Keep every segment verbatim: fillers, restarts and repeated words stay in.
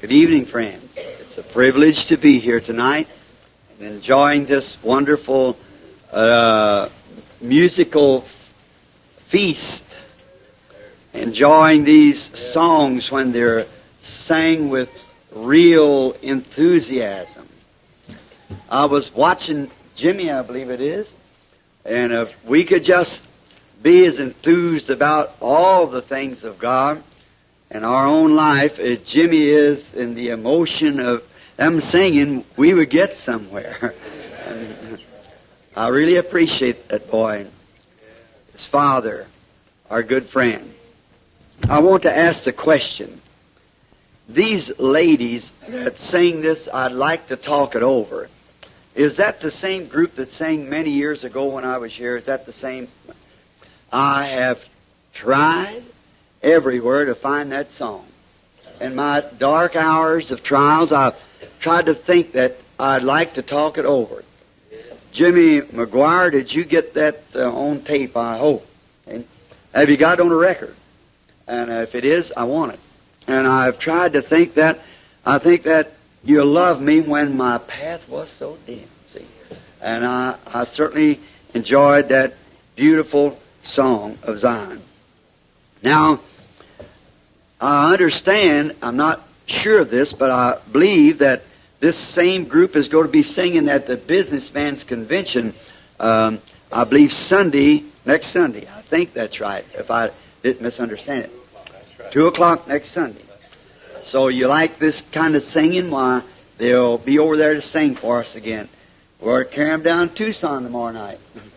Good evening, friends. It's a privilege to be here tonight and enjoying this wonderful uh, musical feast. Enjoying these songs when they're sang with real enthusiasm. I was watching Jimmy, I believe it is, and if we could just be as enthused about all the things of God in our own life as Jimmy is in the emotion of them singing, we would get somewhere. And I really appreciate that boy, his father, our good friend. I want to ask the question. These ladies that sing this, I'd like to talk it over. Is that the same group that sang many years ago when I was here? Is that the same? I have tried everywhere to find that song. In my dark hours of trials, I've tried to think that I'd like to talk it over. Jimmy McGuire, did you get that uh, on tape, I hope? And have you got it on a record? And uh, if it is, I want it. And I've tried to think that, I think that you love me when my path was so dim, see. And I, I certainly enjoyed that beautiful song of Zion. Now, I understand, I'm not sure of this, but I believe that this same group is going to be singing at the Businessman's Convention, um, I believe Sunday, next Sunday. I think that's right, if I didn't misunderstand it. Two o'clock next Sunday. So you like this kind of singing? Why, they'll be over there to sing for us again. We're carrying them down to Tucson tomorrow night.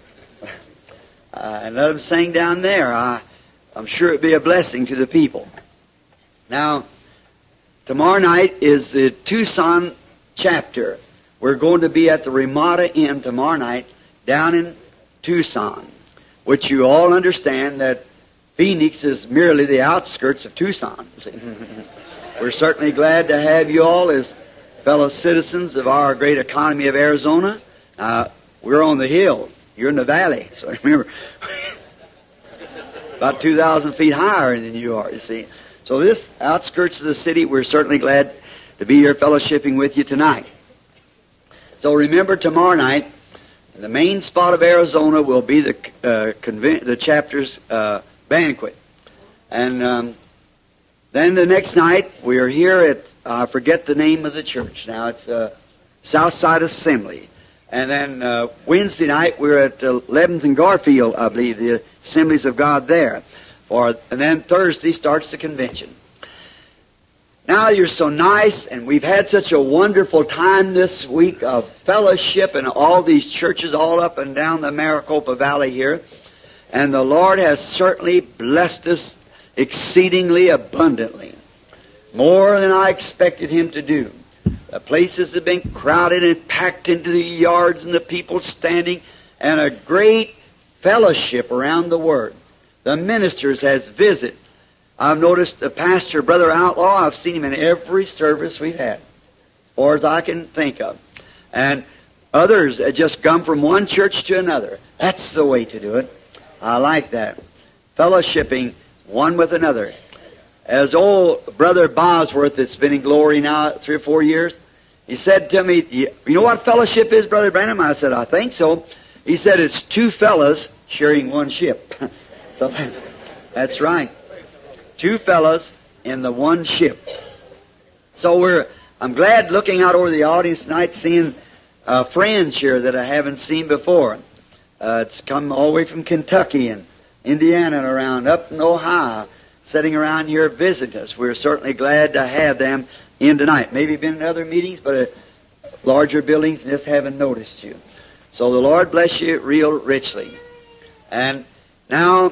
uh, and let them sing down there. I, I'm sure it'd be a blessing to the people. Now, tomorrow night is the Tucson chapter. We're going to be at the Ramada Inn tomorrow night down in Tucson, which you all understand that Phoenix is merely the outskirts of Tucson. We're certainly glad to have you all as fellow citizens of our great economy of Arizona. Uh, we're on the hill. You're in the valley. So remember, about two thousand feet higher than you are, you see. So this outskirts of the city, we're certainly glad to be here fellowshipping with you tonight. So remember, tomorrow night, the main spot of Arizona will be the uh, conven- the chapter's uh, banquet. And um, then the next night, we are here at, I forget the name of the church now, it's uh, Southside Assembly. And then uh, Wednesday night, we're at eleventh and Garfield, I believe, the Assemblies of God there. Or, and then Thursday starts the convention. Now you're so nice, and we've had such a wonderful time this week of fellowship in all these churches all up and down the Maricopa Valley here. And the Lord has certainly blessed us exceedingly abundantly. More than I expected Him to do. The places have been crowded and packed into the yards and the people standing, and a great fellowship around the Word. The ministers has visited. I've noticed the pastor, Brother Outlaw, I've seen him in every service we've had, as far as I can think of. And others have just come from one church to another. That's the way to do it. I like that. Fellowshipping one with another. As old Brother Bosworth, that's been in glory now three or four years, he said to me, you know what fellowship is, Brother Branham? I said, I think so. He said, it's two fellas sharing one ship. So that's right. Two fellas in the one ship. So we're, I'm glad looking out over the audience tonight, seeing uh, friends here that I haven't seen before. Uh, it's come all the way from Kentucky and Indiana and around, up in Ohio, sitting around here visiting us. We're certainly glad to have them in tonight. Maybe been in other meetings, but uh, larger buildings, and just haven't noticed you. So the Lord bless you real richly. And now,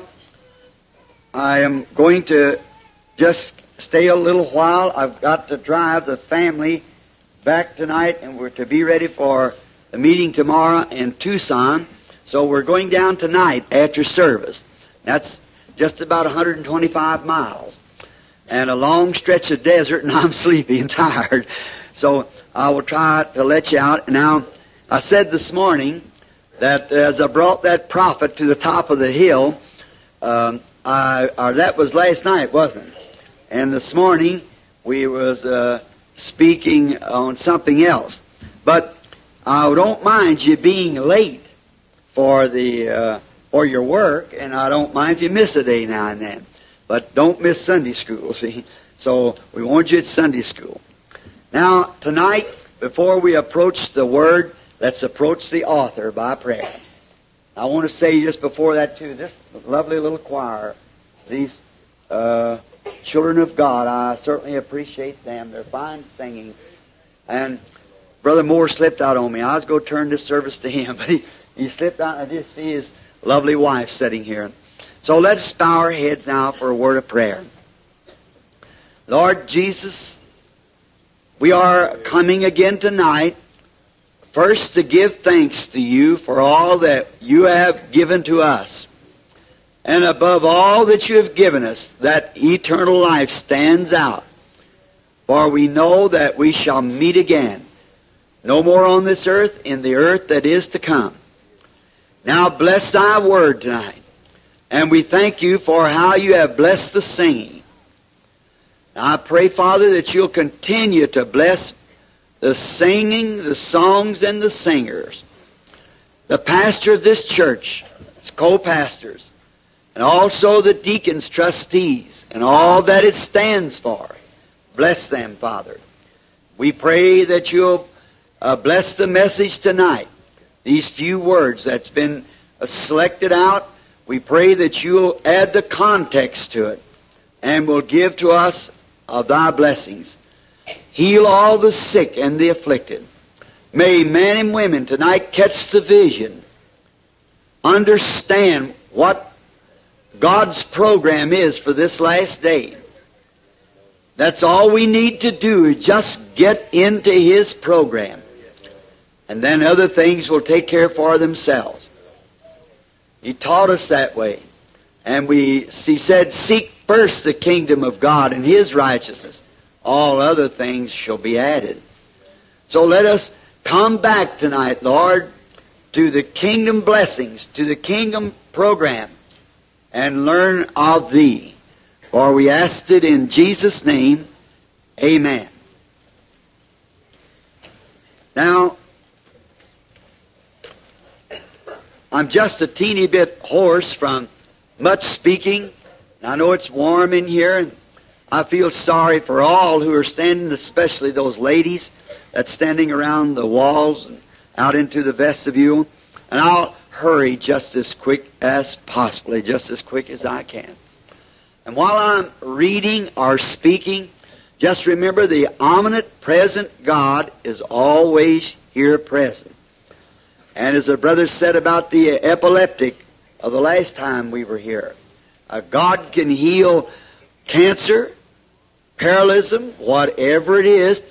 I am going to just stay a little while. I've got to drive the family back tonight, and we're to be ready for the meeting tomorrow in Tucson. So we're going down tonight after service. That's just about one hundred twenty-five miles. And a long stretch of desert, and I'm sleepy and tired. So I will try to let you out. Now, I said this morning that as I brought that prophet to the top of the hill, um, I, or that was last night, wasn't it? And this morning we was uh, speaking on something else. But I don't mind you being late for the uh, for your work, and I don't mind if you miss a day now and then. But don't miss Sunday school, see? So we want you at Sunday school. Now, tonight, before we approach the Word, let's approach the author by prayer. I want to say just before that, too, this lovely little choir, these uh, children of God, I certainly appreciate them. They're fine singing. And Brother Moore slipped out on me. I was going to turn this service to him, but he, he slipped out, and I just see his lovely wife sitting here. So let's bow our heads now for a word of prayer. Lord Jesus, we are coming again tonight, first to give thanks to you for all that you have given to us. And above all that you have given us, that eternal life stands out. For we know that we shall meet again, no more on this earth, in the earth that is to come. Now bless thy word tonight. And we thank you for how you have blessed the singing. Now I pray, Father, that you'll continue to bless the singing, the songs, and the singers. The pastor of this church, its co-pastors, and also the deacons, trustees, and all that it stands for. Bless them, Father. We pray that you'll uh, bless the message tonight. These few words that's been uh, selected out, we pray that you'll add the context to it and will give to us of thy blessings. Heal all the sick and the afflicted. May men and women tonight catch the vision, understand what God's program is for this last day. That's all we need to do is just get into His program. And then other things will take care for themselves. He taught us that way. And we, He said, seek first the kingdom of God and His righteousness. All other things shall be added. So let us come back tonight, Lord, to the kingdom blessings, to the kingdom program, and learn of Thee. For we asked it in Jesus' name. Amen. Now, I'm just a teeny bit hoarse from much speaking. I know it's warm in here, and I feel sorry for all who are standing, especially those ladies that's standing around the walls and out into the vestibule. And I'll hurry just as quick as possibly, just as quick as I can. And while I'm reading or speaking, just remember the omnipresent God is always here present. And as the brother said about the epileptic of the last time we were here, uh, God can heal cancer, paralysis, whatever it is.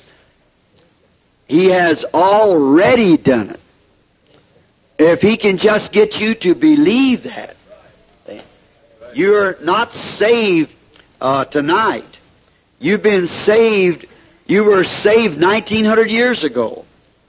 He has already done it. If He can just get you to believe that, you're not saved uh, tonight. You've been saved, you were saved nineteen hundred years ago.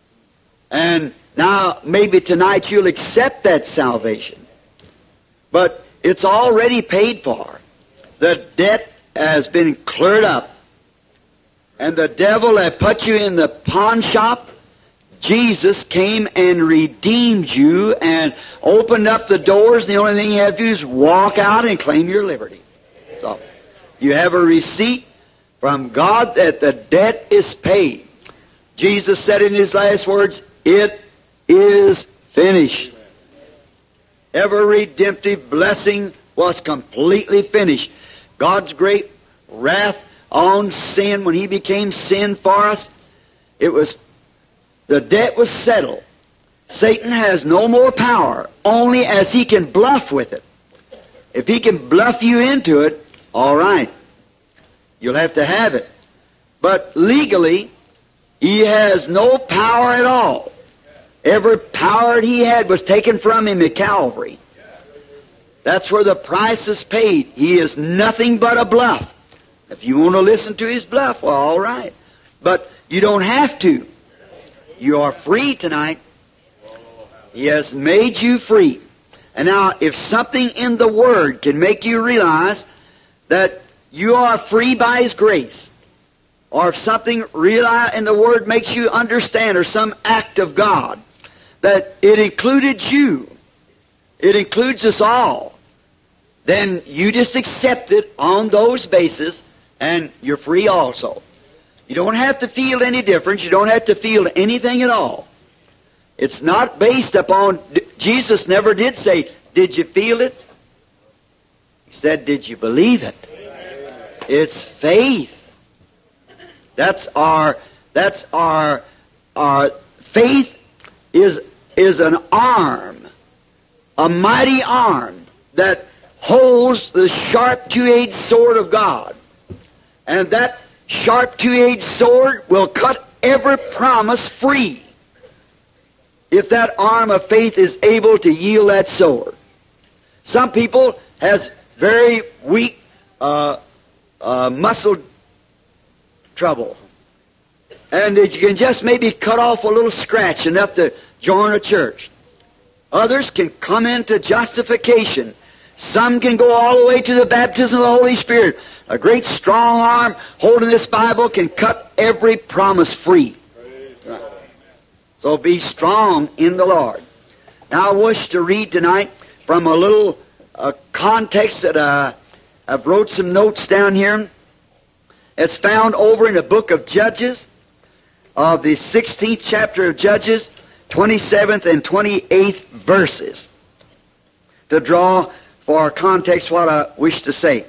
And now, maybe tonight you'll accept that salvation. But it's already paid for. The debt has been cleared up. And the devil that put you in the pawn shop, Jesus came and redeemed you and opened up the doors. And the only thing you have to do is walk out and claim your liberty. So, you have a receipt from God that the debt is paid. Jesus said in His last words, it is finished. Every redemptive blessing was completely finished. God's great wrath on sin when He became sin for us, it was, the debt was settled. Satan has no more power, only as he can bluff with it. If he can bluff you into it, all right, you'll have to have it. But legally, he has no power at all. Every power he had was taken from him at Calvary. That's where the price is paid. He is nothing but a bluff. If you want to listen to his bluff, well, all right. But you don't have to. You are free tonight. He has made you free. And now, if something in the Word can make you realize that you are free by His grace, or if something realize in the Word makes you understand, or some act of God, that it included you, it includes us all, then you just accept it on those bases, and you're free also. You don't have to feel any difference. You don't have to feel anything at all. It's not based upon, Jesus never did say, did you feel it? He said, did you believe it? It's faith. That's our, that's our, our faith is, is an arm, a mighty arm that holds the sharp two-edged sword of God. And that sharp two-edged sword will cut every promise free if that arm of faith is able to yield that sword. Some people has very weak uh, uh, muscle trouble, and you can just maybe cut off a little scratch enough to join a church. Others can come into justification. Some can go all the way to the baptism of the Holy Spirit. A great strong arm holding this Bible can cut every promise free. Right. So be strong in the Lord. Now I wish to read tonight from a little uh, context that uh, I've wrote some notes down here. It's found over in the book of Judges, of the sixteenth chapter of Judges, twenty-seventh and twenty-eighth verses, to draw for our context what I wish to say.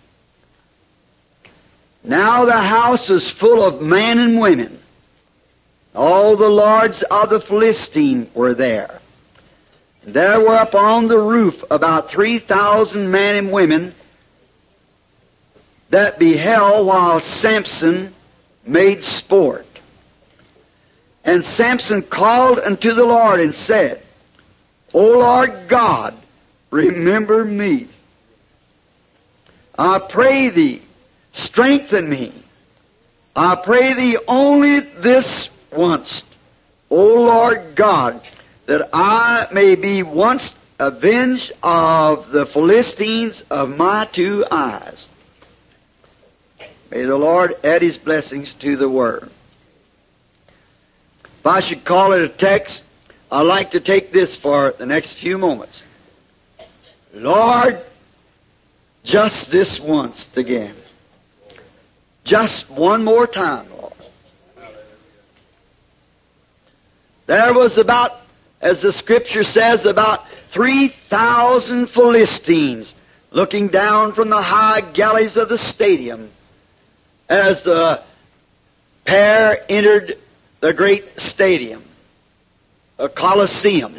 Now the house was full of men and women. All the lords of the Philistine were there. There were upon the roof about three thousand men and women that beheld while Samson made sport. And Samson called unto the Lord and said, O Lord God, remember me. I pray thee, strengthen me. I pray thee only this once, O Lord God, that I may be once avenged of the Philistines of my two eyes. May the Lord add His blessings to the Word. If I should call it a text, I'd like to take this for the next few moments. Lord, just this once again. Just one more time, Lord. There was about, as the Scripture says, about three thousand Philistines looking down from the high galleries of the stadium as the pair entered the great stadium, the Colosseum.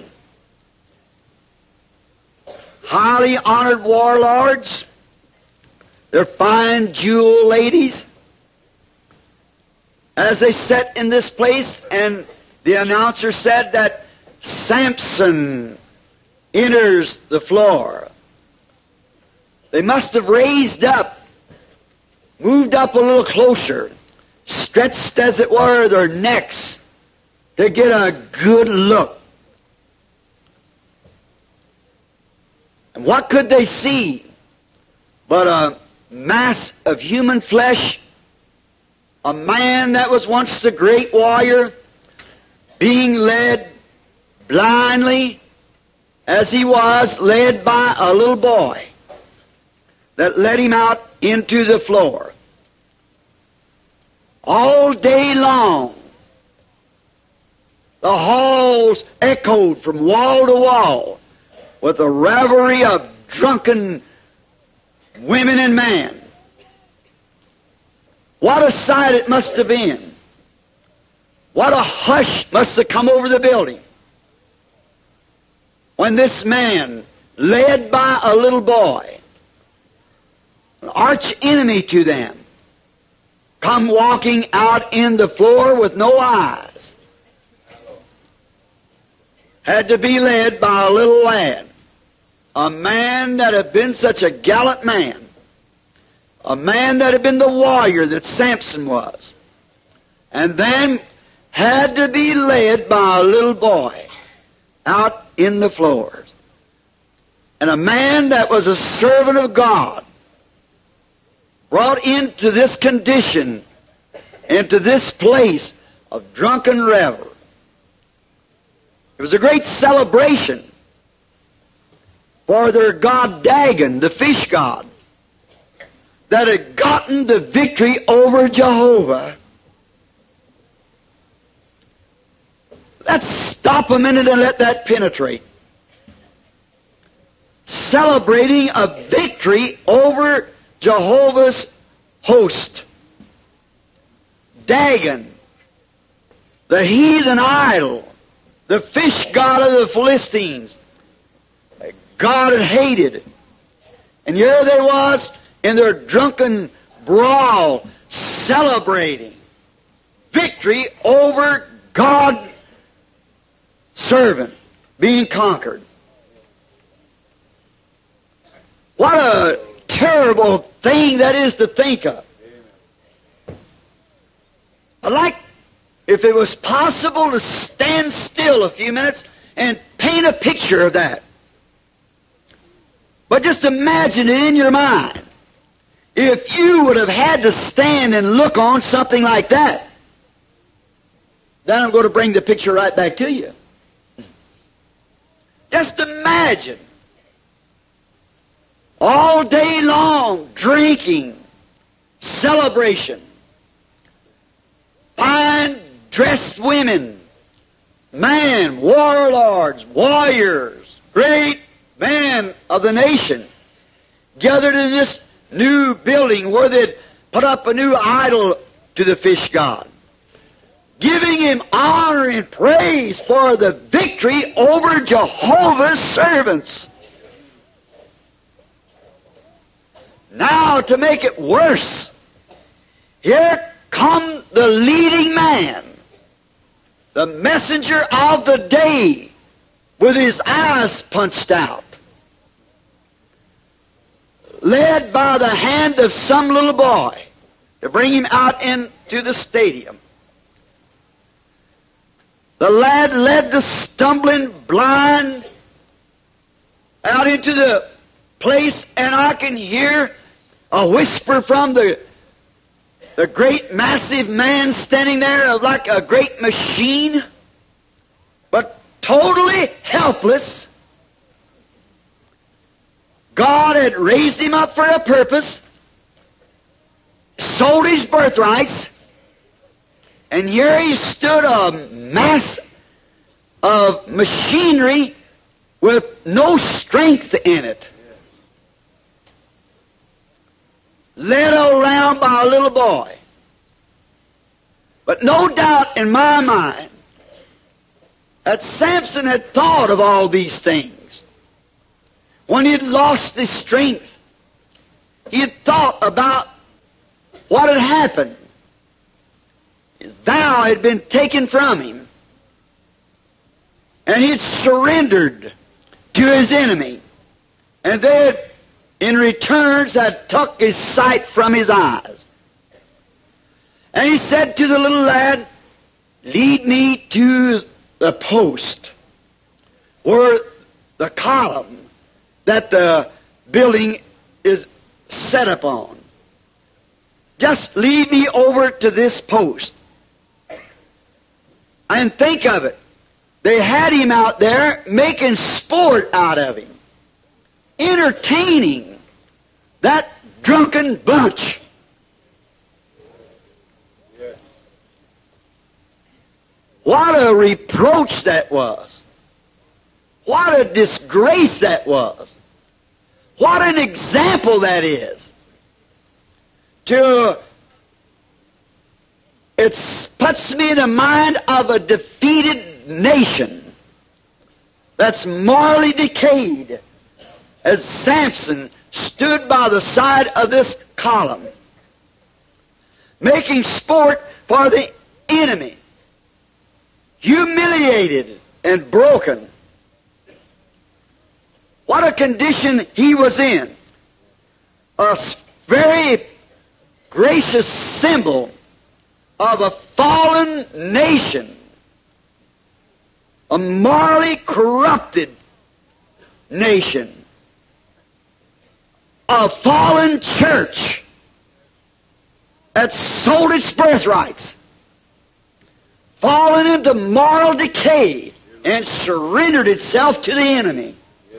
Highly honored warlords, their fine jewel ladies, as they sat in this place, and the announcer said that Samson enters the floor. They must have raised up, moved up a little closer, stretched, as it were, their necks to get a good look. And what could they see but a mass of human flesh, a man that was once the great warrior, being led blindly, as he was, led by a little boy that led him out into the floor. All day long, the halls echoed from wall to wall with a revelry of drunken women and men. What a sight it must have been. What a hush must have come over the building when this man, led by a little boy, an arch enemy to them, come walking out in the floor with no eyes, had to be led by a little lad, a man that had been such a gallant man, a man that had been the warrior that Samson was, and then had to be led by a little boy out in the floors. And a man that was a servant of God, brought into this condition into this place of drunken revel. It was a great celebration for their god Dagon, the fish god, that had gotten the victory over Jehovah. Let's stop a minute and let that penetrate. Celebrating a victory over Jehovah's host. Dagon, the heathen idol, the fish god of the Philistines, that God had hated. And here they was in their drunken brawl, celebrating victory over God's servant being conquered. What a terrible thing that is to think of. I'd like, if it was possible, to stand still a few minutes and paint a picture of that. But just imagine it in your mind. If you would have had to stand and look on something like that, then I'm going to bring the picture right back to you. Just imagine. All day long, drinking, celebration, fine dressed women, man, warlords, warriors, great men of the nation, gathered in this new building where they'd put up a new idol to the fish god, giving him honor and praise for the victory over Jehovah's servants. Now, to make it worse, here come the leading man, the messenger of the day, with his eyes punched out, led by the hand of some little boy to bring him out into the stadium. The lad led the stumbling blind out into the place, and I can hear a whisper from the, the great massive man standing there like a great machine, but totally helpless. God had raised him up for a purpose, sold his birthrights, and here he stood, a mass of machinery with no strength in it, led around by a little boy. But no doubt in my mind that Samson had thought of all these things. When he had lost his strength, he had thought about what had happened. His vow had been taken from him, and he had surrendered to his enemy, and they had, in returns, had took his sight from his eyes. And he said to the little lad, "Lead me to the post where the column that the building is set upon. Just lead me over to this post." And think of it. They had him out there making sport out of him, entertaining that drunken bunch. What a reproach that was. What a disgrace that was. What an example that is. To, it puts me in the mind of a defeated nation that's morally decayed, as Samson stood by the side of this column, making sport for the enemy, humiliated and broken. What a condition he was in. A very gracious symbol of a fallen nation, a morally corrupted nation, a fallen church, that sold its birthrights, fallen into moral decay, and surrendered itself to the enemy.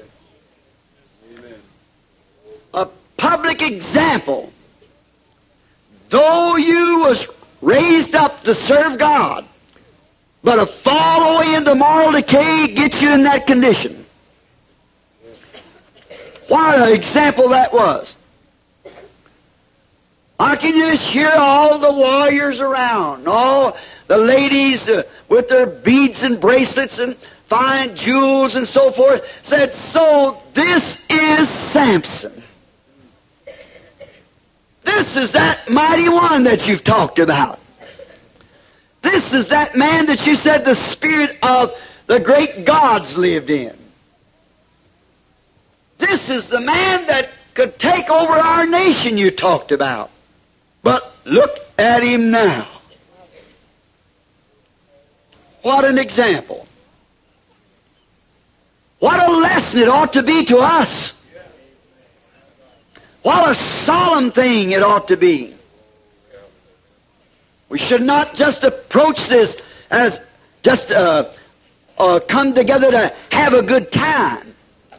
A public example. Though you was raised up to serve God, but a fall away into moral decay gets you in that condition. What an example that was. I can just hear all the warriors around, all the ladies uh, with their beads and bracelets and fine jewels and so forth, said, so this is Samson. This is that mighty one that you've talked about. This is that man that you said the spirit of the great gods lived in. This is the man that could take over our nation you talked about. But look at him now. What an example. What a lesson it ought to be to us. What a solemn thing it ought to be. We should not just approach this as just uh, uh, come together to have a good time.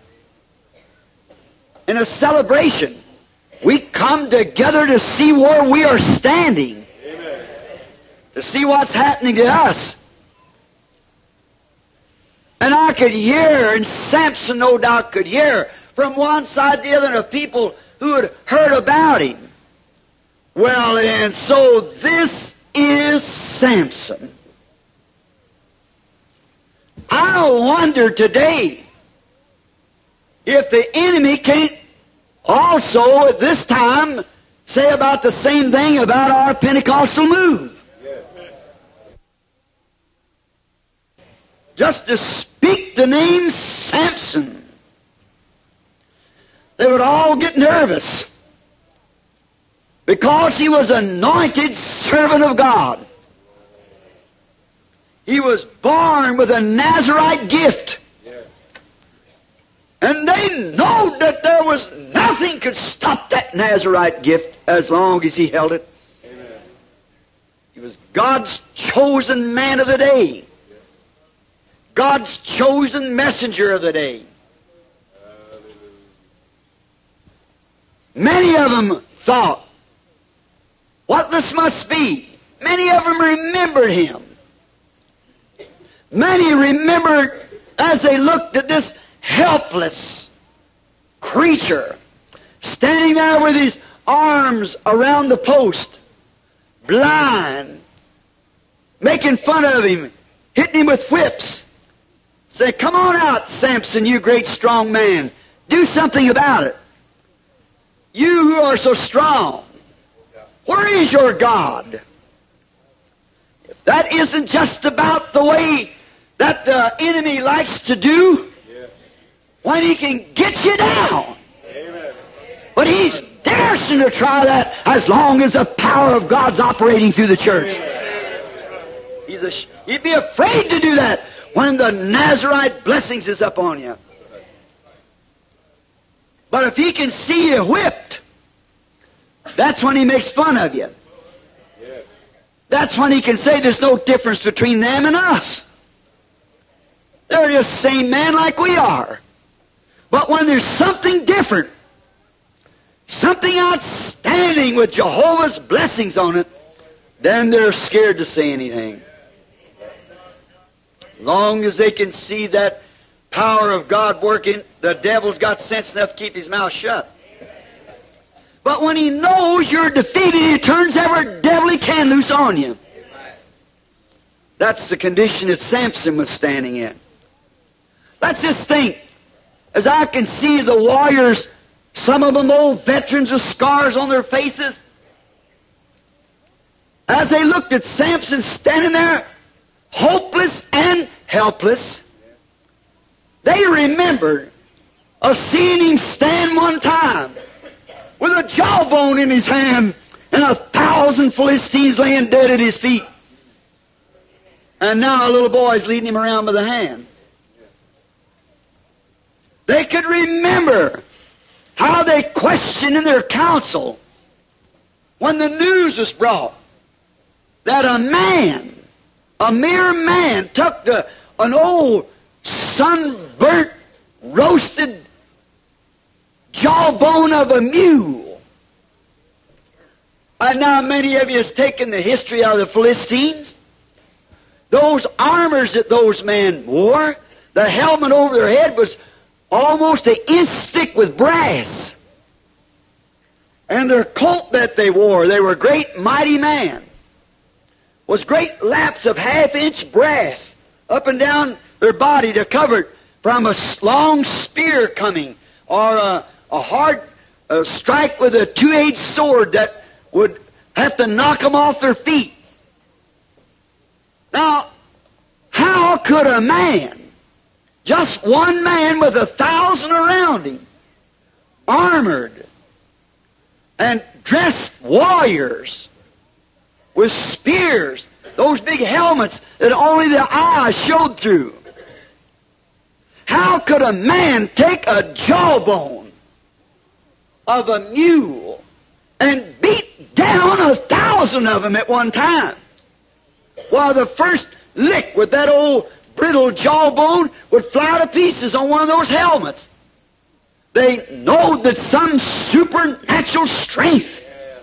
In a celebration, we come together to see where we are standing. Amen. To see what's happening to us. And I could hear, and Samson no doubt could hear, from one side to the other of people who had heard about him. Well, and so this is Samson. I wonder today if the enemy can't also at this time say about the same thing about our Pentecostal move. Just to speak the name Samson, they would all get nervous because he was anointed servant of God. He was born with a Nazarite gift. And they know that there was nothing could stop that Nazarite gift as long as he held it. Amen. He was God's chosen man of the day. God's chosen messenger of the day. Many of them thought what this must be. Many of them remembered him. Many remembered as they looked at this helpless creature standing there with his arms around the post, blind, making fun of him, hitting him with whips. Say, come on out, Samson, you great strong man. Do something about it. You who are so strong, where is your God? If that isn't just about the way that the enemy likes to do, when he can get you down. Amen. But he's daring to try that as long as the power of God's operating through the church. He's a, he'd be afraid to do that when the Nazarite blessings is up on you. But if he can see you whipped, that's when he makes fun of you. That's when he can say there's no difference between them and us. They're just the same man like we are. But when there's something different, something outstanding with Jehovah's blessings on it, then they're scared to say anything. Long as they can see that power of God working, the devil's got sense enough to keep his mouth shut. But when he knows you're defeated, he turns every devil he can loose on you. That's the condition that Samson was standing in. Let's just think. As I can see the warriors, some of them old veterans with scars on their faces, as they looked at Samson standing there, hopeless and helpless, they remembered of seeing him stand one time with a jawbone in his hand and a thousand Philistines laying dead at his feet. And now a little boy's leading him around by the hand. They could remember how they questioned in their council when the news was brought that a man, a mere man, took the an old sunburnt, roasted jawbone of a mule. And now many of you has taken the history of the Philistines. Those armors that those men wore, the helmet over their head was almost an inch thick with brass. And their coat that they wore, they were great mighty men, was great laps of half-inch brass up and down their body to cover it from a long spear coming, or a, a hard uh, strike with a two-edged sword that would have to knock them off their feet. Now, how could a man, just one man with a thousand around him, armored and dressed warriors with spears, those big helmets that only the eye showed through, how could a man take a jawbone of a mule and beat down a thousand of them at one time? While the first lick with that old brittle jawbone would fly to pieces on one of those helmets. They know that some supernatural strength.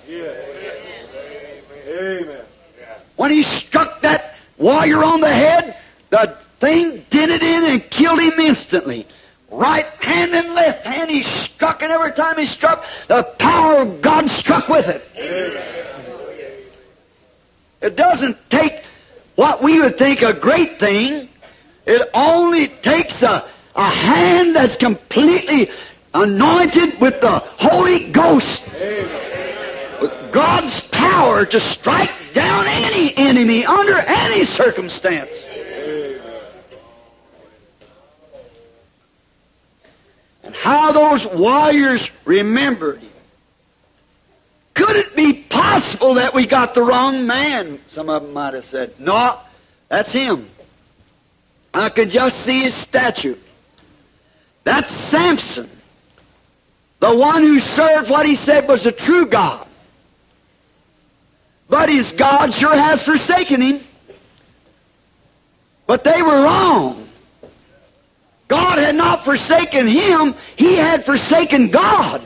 Amen. When he struck that warrior on the head, the thing dented in and killed him instantly. Right hand and left hand he struck, and every time he struck, the power of God struck with it. Amen. It doesn't take what we would think a great thing. It only takes a, a hand that's completely anointed with the Holy Ghost, Amen. with God's power to strike down any enemy under any circumstance. Amen. And how those warriors remembered him. Could it be possible that we got the wrong man? Some of them might have said, no, that's him. I could just see his statue. That's Samson, the one who served what he said was the true God. But his God sure has forsaken him. But they were wrong. God had not forsaken him, he had forsaken God.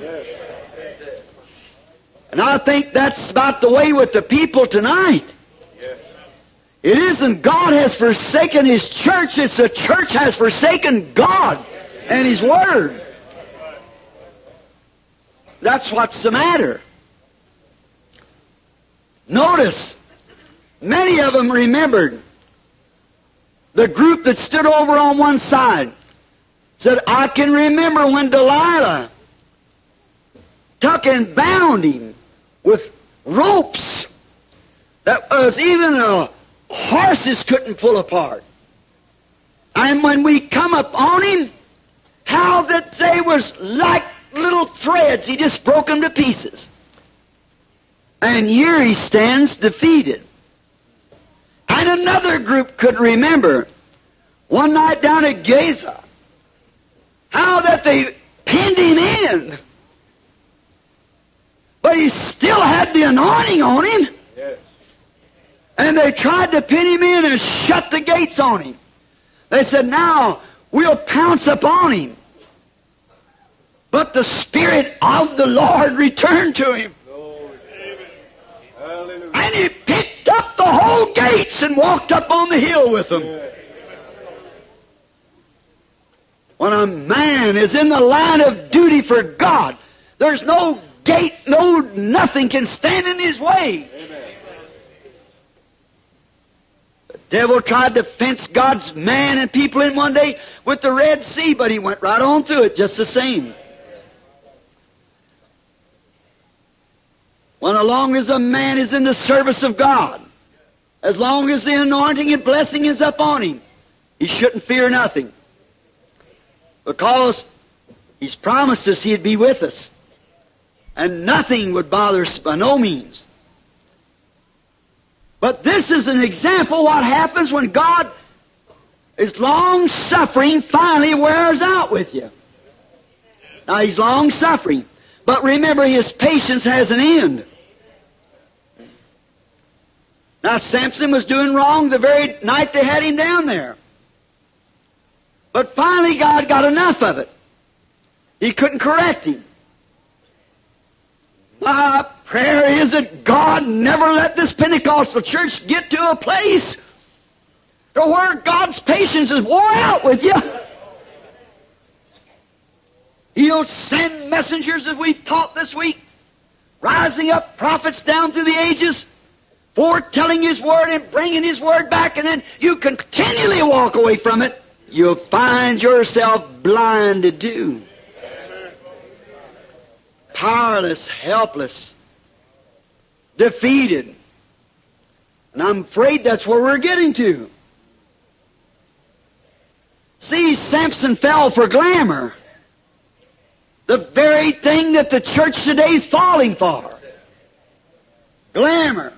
And I think that's about the way with the people tonight. It isn't God has forsaken His church, it's the church has forsaken God and His Word. That's what's the matter. Notice, many of them remembered the group that stood over on one side. Said, I can remember when Delilah took and bound him with ropes that was even a horses couldn't pull apart. And when we come up on him, how that they was like little threads. He just broke them to pieces. And here he stands defeated. And another group could remember one night down at Gaza, how that they pinned him in. But he still had the anointing on him. Yes. And they tried to pin him in and shut the gates on him. They said, now we'll pounce upon him. But the Spirit of the Lord returned to him. Lord. Hallelujah. And he picked up the whole gates and walked up on the hill with them. Yes. When a man is in the line of duty for God, there's no gate, no nothing can stand in his way. Amen. The devil tried to fence God's man and people in one day with the Red Sea, but he went right on through it just the same. When as long as a man is in the service of God, as long as the anointing and blessing is upon him, he shouldn't fear nothing. Because He's promised us He'd be with us. And nothing would bother us by no means. But this is an example of what happens when God is long-suffering finally wears out with you. Now He's long-suffering. But remember, His patience has an end. Now, Samson was doing wrong the very night they had him down there. But finally God got enough of it. He couldn't correct him. My prayer is that God never let this Pentecostal church get to a place to where God's patience is wore out with you. He'll send messengers, as we've taught this week, rising up prophets down through the ages, foretelling His Word and bringing His Word back, and then you continually walk away from it. You'll find yourself blinded too. Powerless, helpless, defeated. And I'm afraid that's where we're getting to. See, Samson fell for glamour. The very thing that the church today is falling for. Glamour.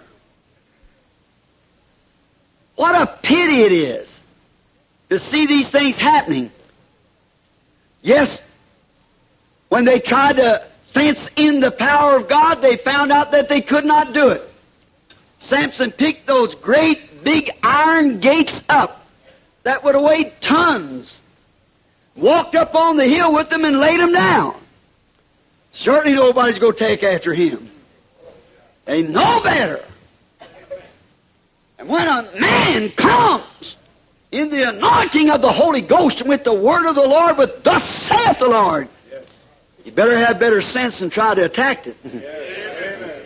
What a pity it is to see these things happening. Yes, when they tried to fence in the power of God, they found out that they could not do it. Samson picked those great big iron gates up that would have weighed tons, walked up on the hill with them and laid them down. Certainly nobody's going to take after him. They know better. And when a man comes in the anointing of the Holy Ghost and with the word of the Lord, with thus saith the Lord, yes, you better have better sense than try to attack it. Yes.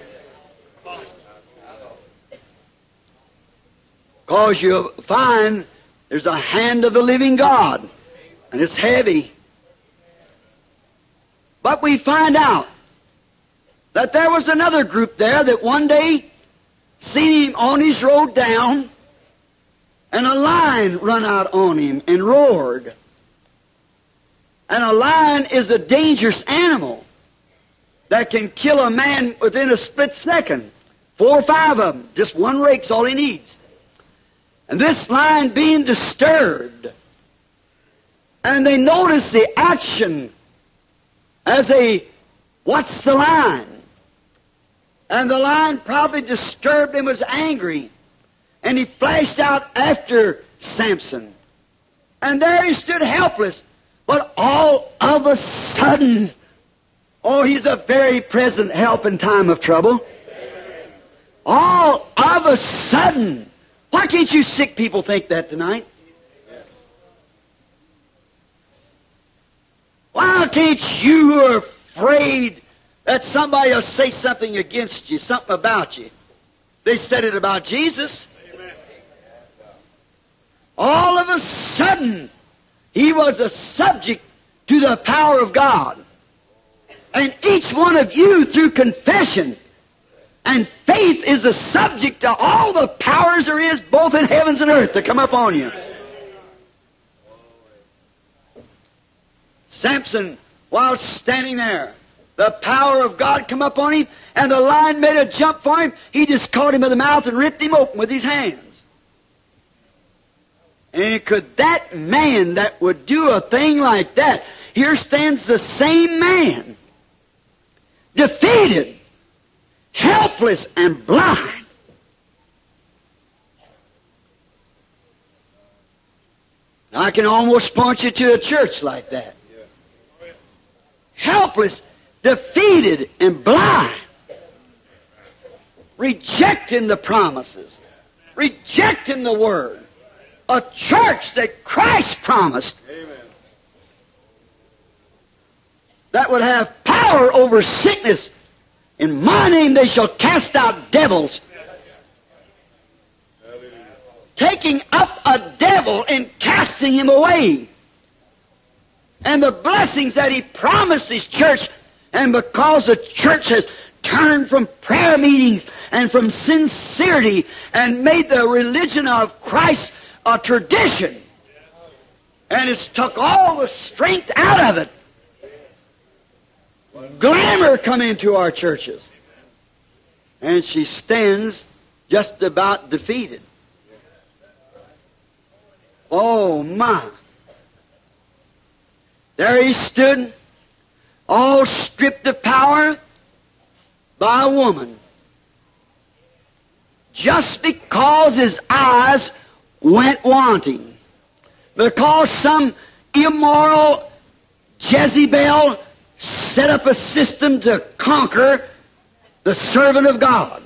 Because you'll find there's a hand of the living God, and it's heavy. But we find out that there was another group there that one day seen him on his road down, and a lion run out on him and roared. And a lion is a dangerous animal that can kill a man within a split second. Four or five of them. Just one rake's all he needs. And this lion being disturbed, and they notice the action as they watch the lion. And the lion probably disturbed and was angry. And he flashed out after Samson. And there he stood helpless. But all of a sudden, oh, he's a very present help in time of trouble. All of a sudden, why can't you sick people think that tonight? Why can't you who are afraid that somebody will say something against you, something about you? They said it about Jesus. Amen. All of a sudden, he was a subject to the power of God. And each one of you, through confession and faith, is a subject to all the powers there is, both in heavens and earth, to come upon you. Samson, while standing there, the power of God come upon him, and the lion made a jump for him. He just caught him by the mouth and ripped him open with his hands. And could that man that would do a thing like that, here stands the same man, defeated, helpless, and blind. I can almost point you to a church like that. Helpless, defeated, and blind. Rejecting the promises. Rejecting the Word. A church that Christ promised. Amen. That would have power over sickness. In my name they shall cast out devils. Taking up a devil and casting him away. And the blessings that He promised His church, and because the church has turned from prayer meetings and from sincerity and made the religion of Christ a tradition, and it's took all the strength out of it. Glamour come into our churches, and she stands just about defeated. Oh my! There he stood, all stripped of power by a woman. just because his eyes went wanting. Because some immoral Jezebel set up a system to conquer the servant of God.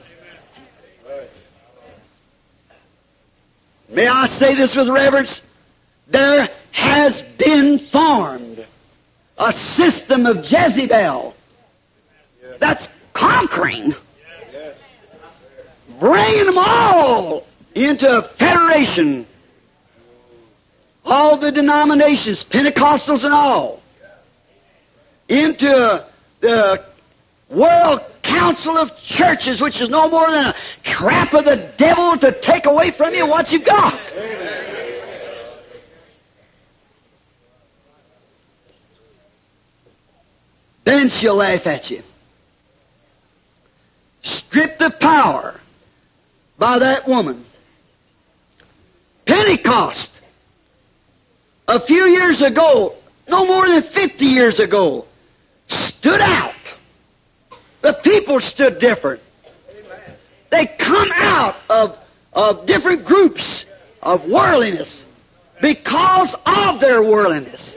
May I say this with reverence? There has been formed a system of Jezebel that's conquering, bringing them all into a federation. All the denominations, Pentecostals and all, into the World Council of Churches, which is no more than a trap of the devil to take away from you what you've got. Then she'll laugh at you. Stripped of power by that woman. Pentecost, a few years ago, no more than fifty years ago, stood out. The people stood different. They come out of, of different groups of worldliness because of their worldliness.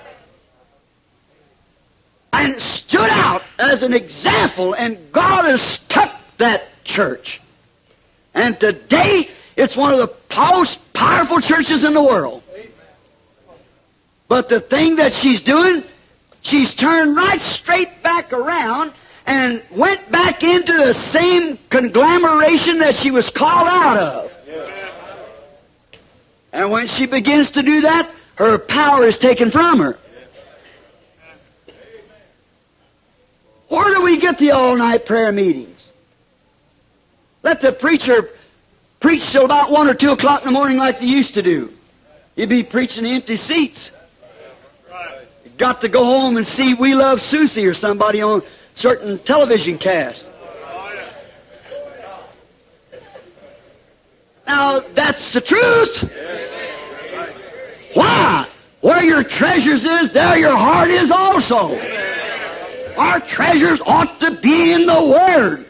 And stood out as an example, and God has stuck that church. And today, it's one of the most powerful churches in the world. But the thing that she's doing, she's turned right straight back around and went back into the same conglomeration that she was called out of. And when she begins to do that, her power is taken from her. Where do we get the all-night prayer meetings? Let the preacher preach till about one or two o'clock in the morning like they used to do. You'd be preaching empty seats. You've got to go home and see We Love Susie or somebody on certain television cast. Now, that's the truth. Why? Where your treasures is, there your heart is also. Our treasures ought to be in the Word.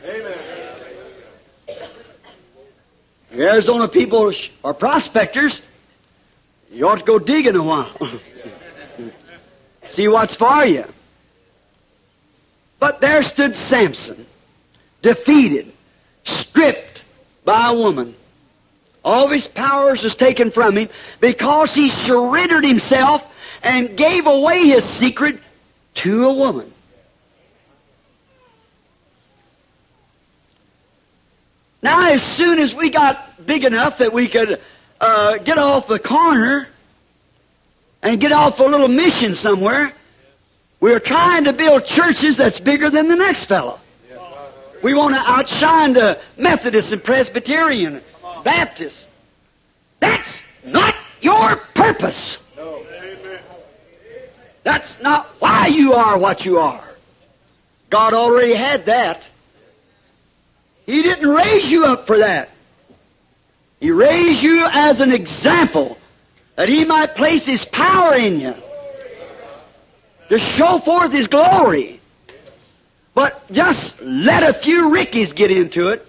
The Arizona people are prospectors. You ought to go digging a while. See what's for you. But there stood Samson, defeated, stripped by a woman. All of his powers was taken from him because he surrendered himself and gave away his secret to a woman. Now, as soon as we got big enough that we could uh, get off the corner and get off a little mission somewhere, we were trying to build churches that's bigger than the next fellow. We want to outshine the Methodists and Presbyterian, Baptists. That's not your purpose. That's not why you are what you are. God already had that. He didn't raise you up for that. He raised you as an example that He might place His power in you to show forth His glory. But just let a few Rickies get into it,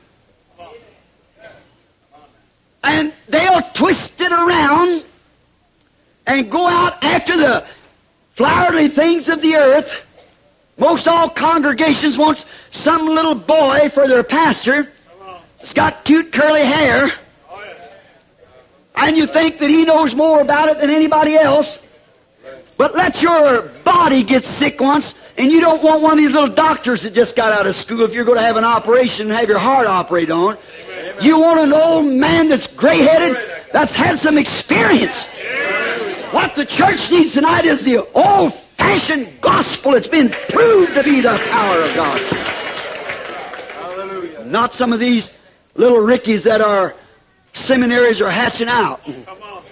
and they'll twist it around and go out after the flowery things of the earth. Most all congregations wants some little boy for their pastor. He's got cute curly hair. And you think that he knows more about it than anybody else. But let your body get sick once, and you don't want one of these little doctors that just got out of school if you're going to have an operation and have your heart operated on. You want an old man that's gray-headed, that's had some experience. What the church needs tonight is the old-fashioned gospel that's been proved to be the power of God. Hallelujah. Not some of these little Rickies that our seminaries are hatching out. Come on.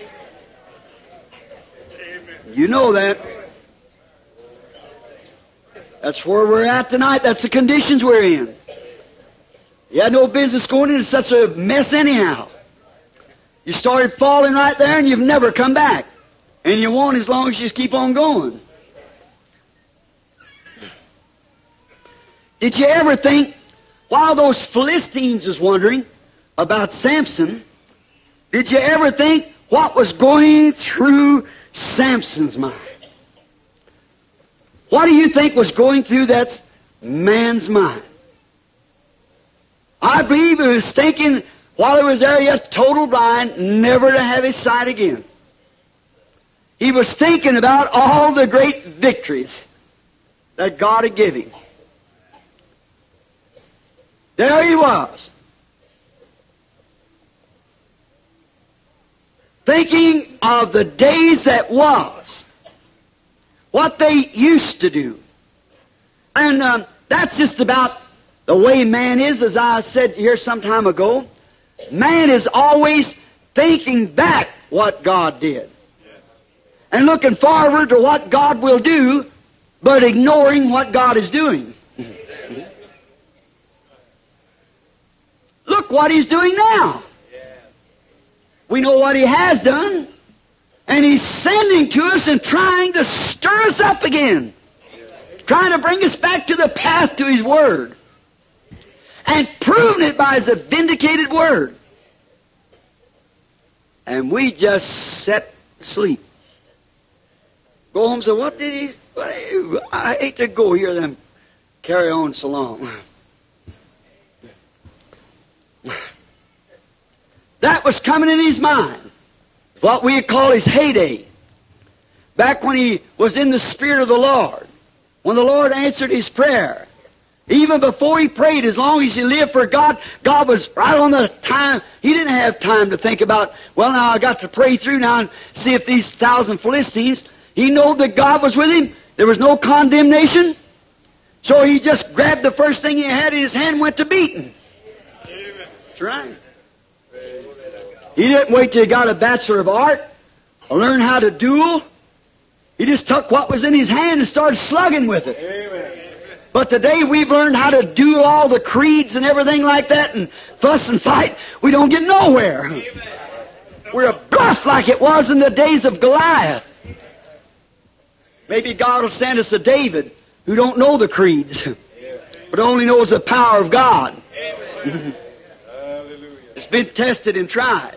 You know that. That's where we're at tonight. That's the conditions we're in. You had no business going into such a mess anyhow. You started falling right there and you've never come back. And you won't as long as you just keep on going. Did you ever think, while those Philistines was wondering, about Samson, did you ever think what was going through Samson's mind? What do you think was going through that man's mind? I believe he was thinking while he was there yet total blind, never to have his sight again. He was thinking about all the great victories that God had given him. There he was, thinking of the days that was, what they used to do. And um, that's just about the way man is, as I said here some time ago. Man is always thinking back what God did and looking forward to what God will do, but ignoring what God is doing. Look what He's doing now. We know what He has done, and He's sending to us and trying to stir us up again, trying to bring us back to the path to His Word, and proving it by His vindicated Word. And we just sit asleep. Go home and say, what did he... What, I hate to go hear them carry on so long. That was coming in his mind. What we call his heyday. Back when he was in the Spirit of the Lord. When the Lord answered his prayer. Even before he prayed, as long as he lived for God, God was right on the time. He didn't have time to think about, well, now I got to pray through now and see if these thousand Philistines... He knew that God was with him. There was no condemnation. So he just grabbed the first thing he had in his hand and went to beating. That's right. He didn't wait till he got a Bachelor of Art or learn how to duel. He just took what was in his hand and started slugging with it. Amen. But today we've learned how to duel all the creeds and everything like that and fuss and fight. We don't get nowhere. Amen. We're a bluff like it was in the days of Goliath. Maybe God will send us a David who don't know the creeds, but only knows the power of God. It's been tested and tried.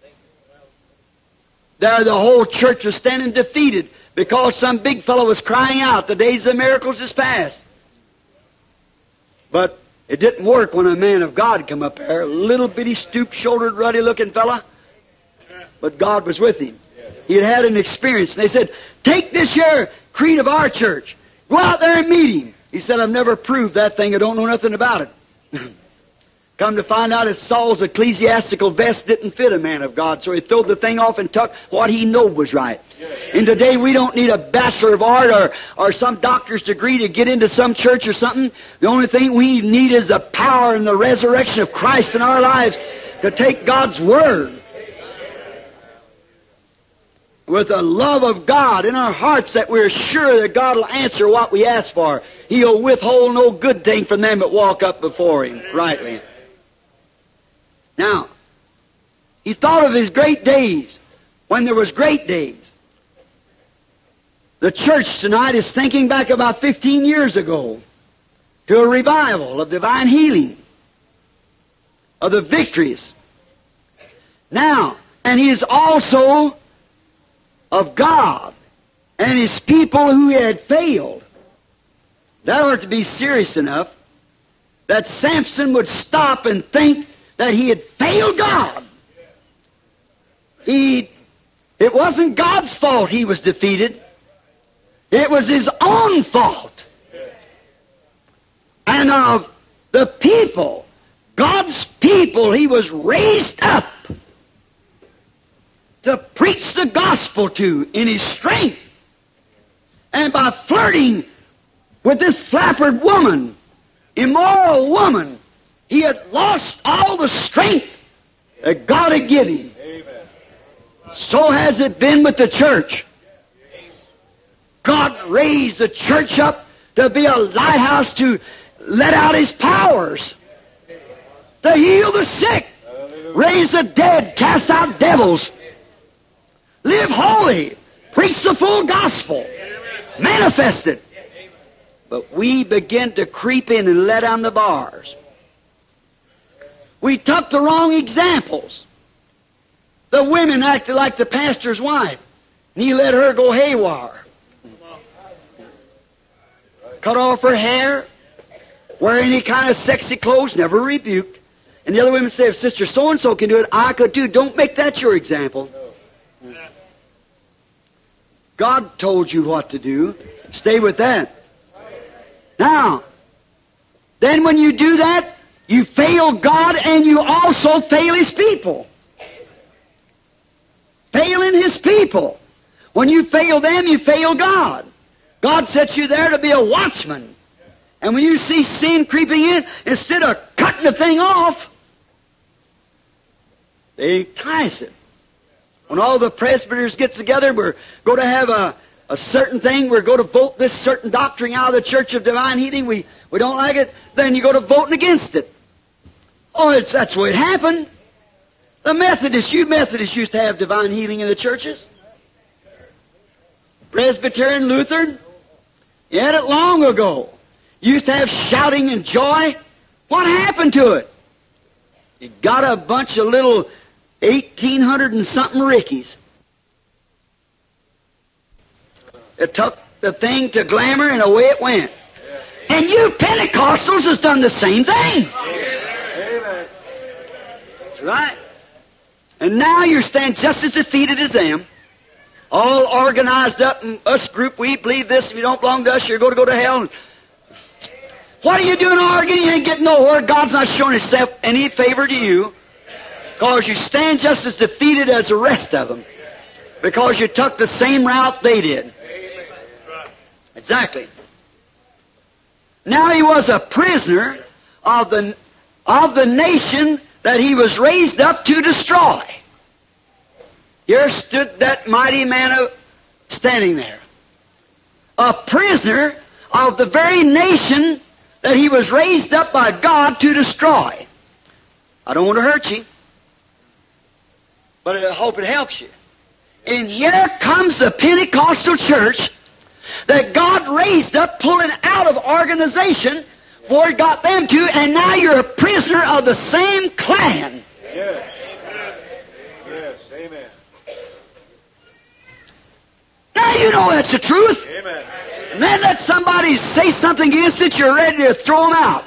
There the whole church was standing defeated because some big fellow was crying out, the days of miracles is past. But it didn't work when a man of God come up there, a little bitty stoop-shouldered, ruddy-looking fella. But God was with him. He had had an experience. And they said, take this here creed of our church. Go out there and meet him. He said, I've never proved that thing. I don't know nothing about it. Come to find out that Saul's ecclesiastical vest didn't fit a man of God. So he threw the thing off and took what he knew was right. And today we don't need a Bachelor of Art or, or some doctor's degree to get into some church or something. The only thing we need is the power and the resurrection of Christ in our lives to take God's Word with the love of God in our hearts, that we're sure that God will answer what we ask for. He'll withhold no good thing from them that walk up before Him rightly. Now, he thought of his great days, when there was great days. The church tonight is thinking back about fifteen years ago to a revival of divine healing, of the victories. Now, and he is also of God and His people who had failed. That ought to be serious enough that Samson would stop and think that he had failed God. He, it wasn't God's fault he was defeated. It was his own fault. And of the people, God's people, he was raised up to preach the gospel to in his strength. And by flirting with this flappered woman, immoral woman, he had lost all the strength that God had given him. Amen. So has it been with the church. God raised the church up to be a lighthouse to let out His powers, to heal the sick, raise the dead, cast out devils, live holy, preach the full gospel, manifest it. But we begin to creep in and let down the bars. We took the wrong examples. The women acted like the pastor's wife, and he let her go haywire. Cut off her hair, wear any kind of sexy clothes, never rebuked. And the other women say, if Sister so-and-so can do it, I could too. Don't make that your example. God told you what to do. Stay with that. Now, then when you do that, you fail God and you also fail His people. Failing His people. When you fail them, you fail God. God sets you there to be a watchman. And when you see sin creeping in, instead of cutting the thing off, they entice it. When all the presbyters get together, we're going to have a, a certain thing, we're going to vote this certain doctrine out of the Church of Divine Healing, we, we don't like it, then you go to voting against it. Oh, it's, that's the way it happened. The Methodists, you Methodists used to have divine healing in the churches. Presbyterian, Lutheran, you had it long ago. You used to have shouting and joy. What happened to it? You got a bunch of little eighteen hundred and something Rickies. It took the thing to glamour and away it went. And you Pentecostals has done the same thing. Amen. That's right. And now you stand just as defeated as them. All organized up in us group, we believe this, if you don't belong to us, you're going to go to hell. What are you doing arguing? You ain't getting nowhere. God's not showing Himself any favor to you. Because you stand just as defeated as the rest of them. Because you took the same route they did. Exactly. Now he was a prisoner of the, of the nation that he was raised up to destroy. Here stood that mighty man of, standing there. A prisoner of the very nation that he was raised up by God to destroy. I don't want to hurt you, but I hope it helps you. And here comes the Pentecostal church that God raised up, pulling out of organization before it got them to, and now you're a prisoner of the same clan. Yes. Yes. Amen. Now you know that's the truth. Amen. And then let somebody say something against it, you're ready to throw them out.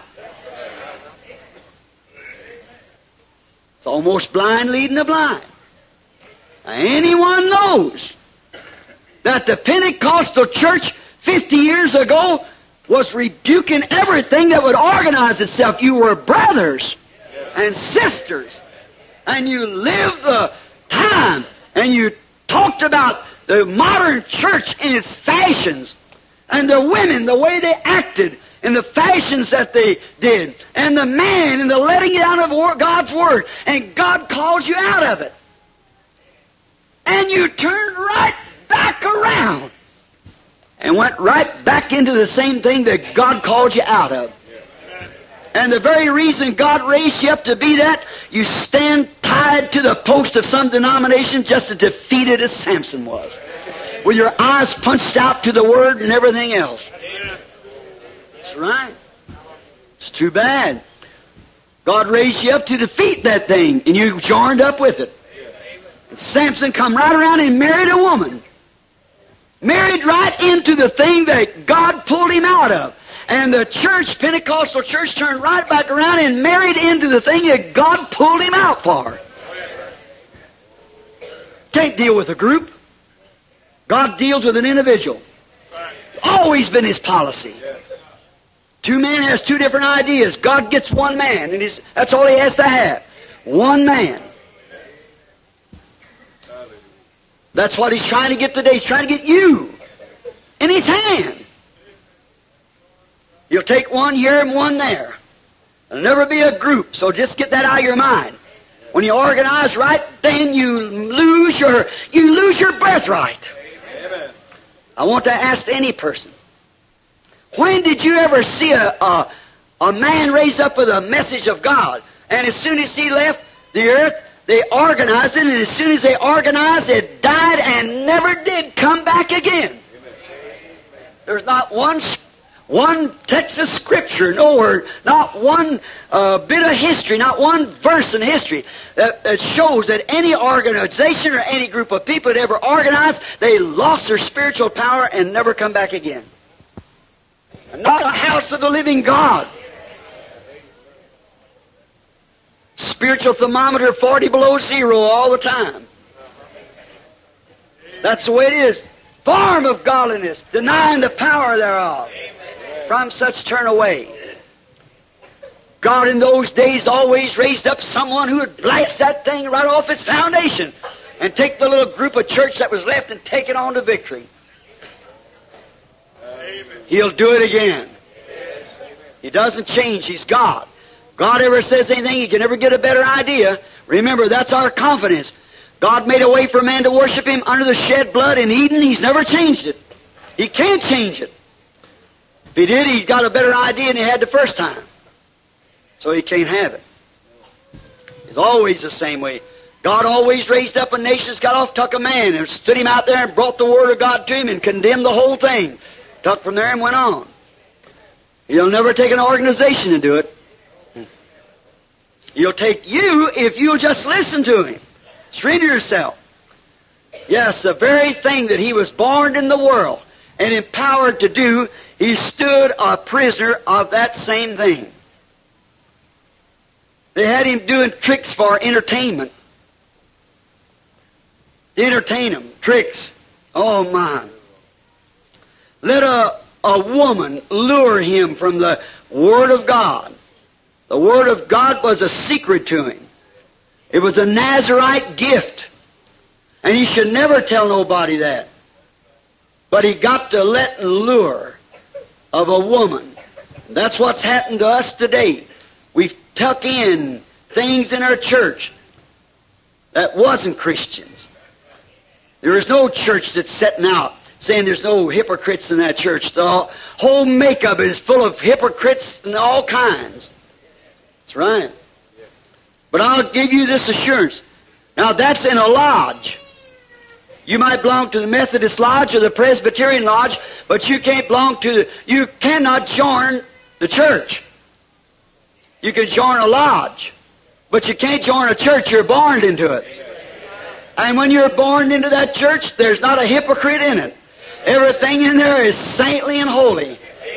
It's almost blind leading the blind. Now, anyone knows that the Pentecostal church fifty years ago was rebuking everything that would organize itself. You were brothers and sisters, and you lived the time, and you talked about the modern church in its fashions, and the women, the way they acted, and the fashions that they did, and the man, and the letting it out of God's Word, and God called you out of it. And you turned right back around and went right back into the same thing that God called you out of. And the very reason God raised you up to be that, you stand tied to the post of some denomination just as defeated as Samson was, with your eyes punched out to the Word and everything else. That's right. It's too bad. God raised you up to defeat that thing, and you joined up with it. And Samson come right around and married a woman. Married right into the thing that God pulled him out of. And the church, Pentecostal church, turned right back around and married into the thing that God pulled him out for. Can't deal with a group. God deals with an individual. It's always been His policy. Two men has two different ideas. God gets one man, and he's, that's all He has to have. One man. That's what He's trying to get today. He's trying to get you in His hand. You'll take one here and one there. There'll never be a group, so just get that out of your mind. When you organize right, then you lose your you lose your birthright. Amen. I want to ask any person, when did you ever see a, a, a man raised up with a message of God, and as soon as he left the earth, they organized it, and as soon as they organized, it died and never did come back again? There's not one one text of Scripture, no word, not one uh, bit of history, not one verse in history that, that shows that any organization or any group of people that ever organized, they lost their spiritual power and never come back again. Not a house of the living God. Spiritual thermometer forty below zero all the time. That's the way it is. Form of godliness, denying the power thereof. From such turn away. God in those days always raised up someone who would blast that thing right off its foundation and take the little group of church that was left and take it on to victory. He'll do it again. He doesn't change. He's God. God ever says anything, you can never get a better idea. Remember, that's our confidence. God made a way for man to worship Him under the shed blood in Eden. He's never changed it. He can't change it. If He did, He got a better idea than He had the first time. So He can't have it. It's always the same way. God always raised up a nation, got off, took a man, and stood him out there and brought the Word of God to him and condemned the whole thing. Took from there and went on. He'll never take an organization and do it. He'll take you if you'll just listen to Him. Surrender yourself. Yes, the very thing that He was born in the world and empowered to do, He stood a prisoner of that same thing. They had Him doing tricks for entertainment. To entertain Him. Tricks. Oh, my. Let a, a woman lure Him from the Word of God. The Word of God was a secret to Him. It was a Nazarite gift. And He should never tell nobody that. But He got to let and lure of a woman. That's what's happened to us today. We've tucked in things in our church that wasn't Christians. There is no church that's setting out saying there's no hypocrites in that church. The whole makeup is full of hypocrites and all kinds. That's right. But I'll give you this assurance. Now that's in a lodge. You might belong to the Methodist Lodge or the Presbyterian Lodge, but you can't belong to the, you cannot join the church. You can join a lodge, but you can't join a church. You're born into it. And when you're born into that church, there's not a hypocrite in it. Everything in there is saintly and holy.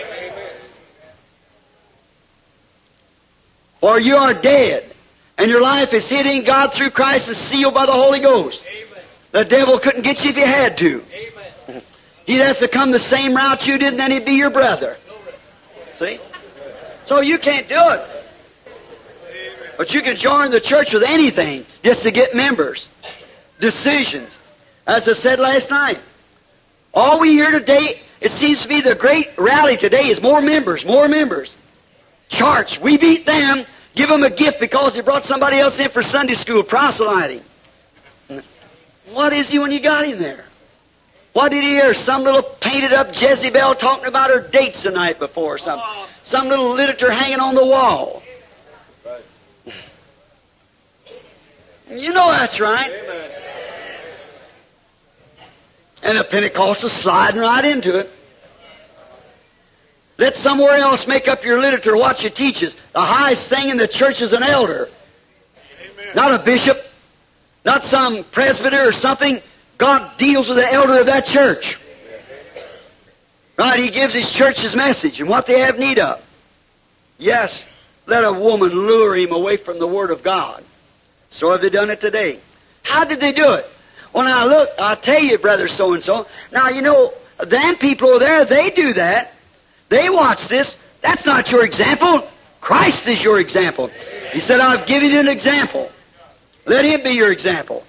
Or you are dead, and your life is hid in God through Christ and sealed by the Holy Ghost. Amen. The devil couldn't get you if he had to. Amen. He'd have to come the same route you did, and then he'd be your brother. See? So you can't do it. But you can join the church with anything just to get members. Decisions. As I said last night, all we hear today, it seems to be the great rally today is more members, more members. Charts, we beat them, give them a gift because they brought somebody else in for Sunday school, proselyting. What is he when you got him there? What did he hear? Some little painted up Jezebel talking about her dates the night before or something. Some little literature hanging on the wall. You know that's right. And the Pentecostals sliding right into it. Let somewhere else make up your literature what you teaches. The highest thing in the church is an elder. Amen. Not a bishop. Not some presbyter or something. God deals with the elder of that church. Right? He gives His church His message and what they have need of. Yes, let a woman lure him away from the Word of God. So have they done it today. How did they do it? Well, now look, I'll tell you, brother so-and-so. Now, you know, them people over there, they do that. They watch this. That's not your example. Christ is your example. He said, I've given you an example. Let Him be your example.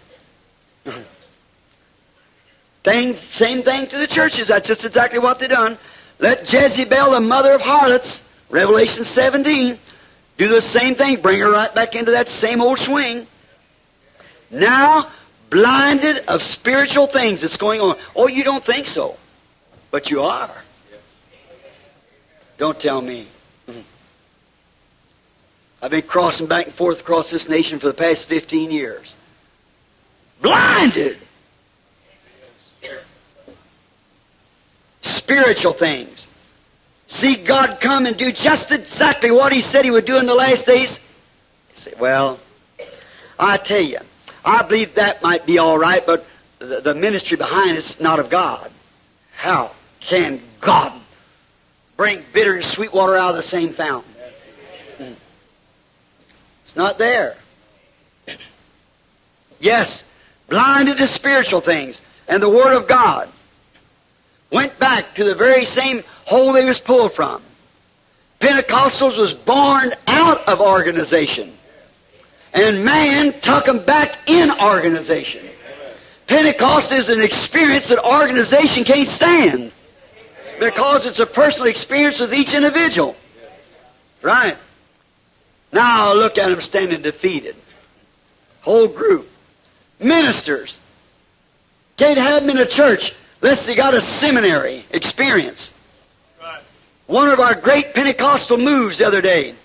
Thing, same thing to the churches. That's just exactly what they've done. Let Jezebel, the mother of harlots, Revelation seventeen, do the same thing. Bring her right back into that same old swing. Now, blinded of spiritual things that's going on. Oh, you don't think so. But you are. Don't tell me. I've been crossing back and forth across this nation for the past fifteen years. Blinded. Spiritual things. see God come and do just exactly what He said He would do in the last days? You say, well, I tell you, I believe that might be all right, but the, the ministry behind it's not of God. How can God bring bitter and sweet water out of the same fountain? Mm. It's not there. Yes, blinded to spiritual things and the Word of God. Went back to the very same hole they was pulled from. Pentecostals was born out of organization. And man took them back in organization. Pentecost is an experience that organization can't stand. Because it's a personal experience with each individual. Right. Now look at them standing defeated. Whole group. Ministers. Can't have them in a church unless they got a seminary experience. Right. One of our great Pentecostal moves the other day.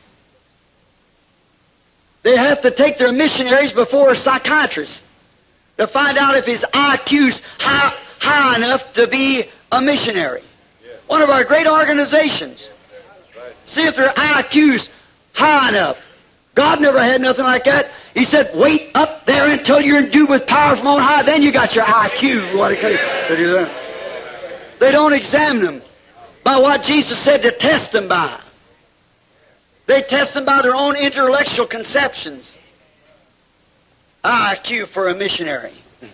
They have to take their missionaries before a psychiatrist to find out if his I Q's high, high enough to be a missionary. Yeah. One of our great organizations. Right. See if their I Q's high enough. God never had nothing like that. He said, wait up there until you're endued with power from on high. Then you got your I Q. What to do that. They don't examine them by what Jesus said to test them by. They test them by their own intellectual conceptions. I Q for a missionary.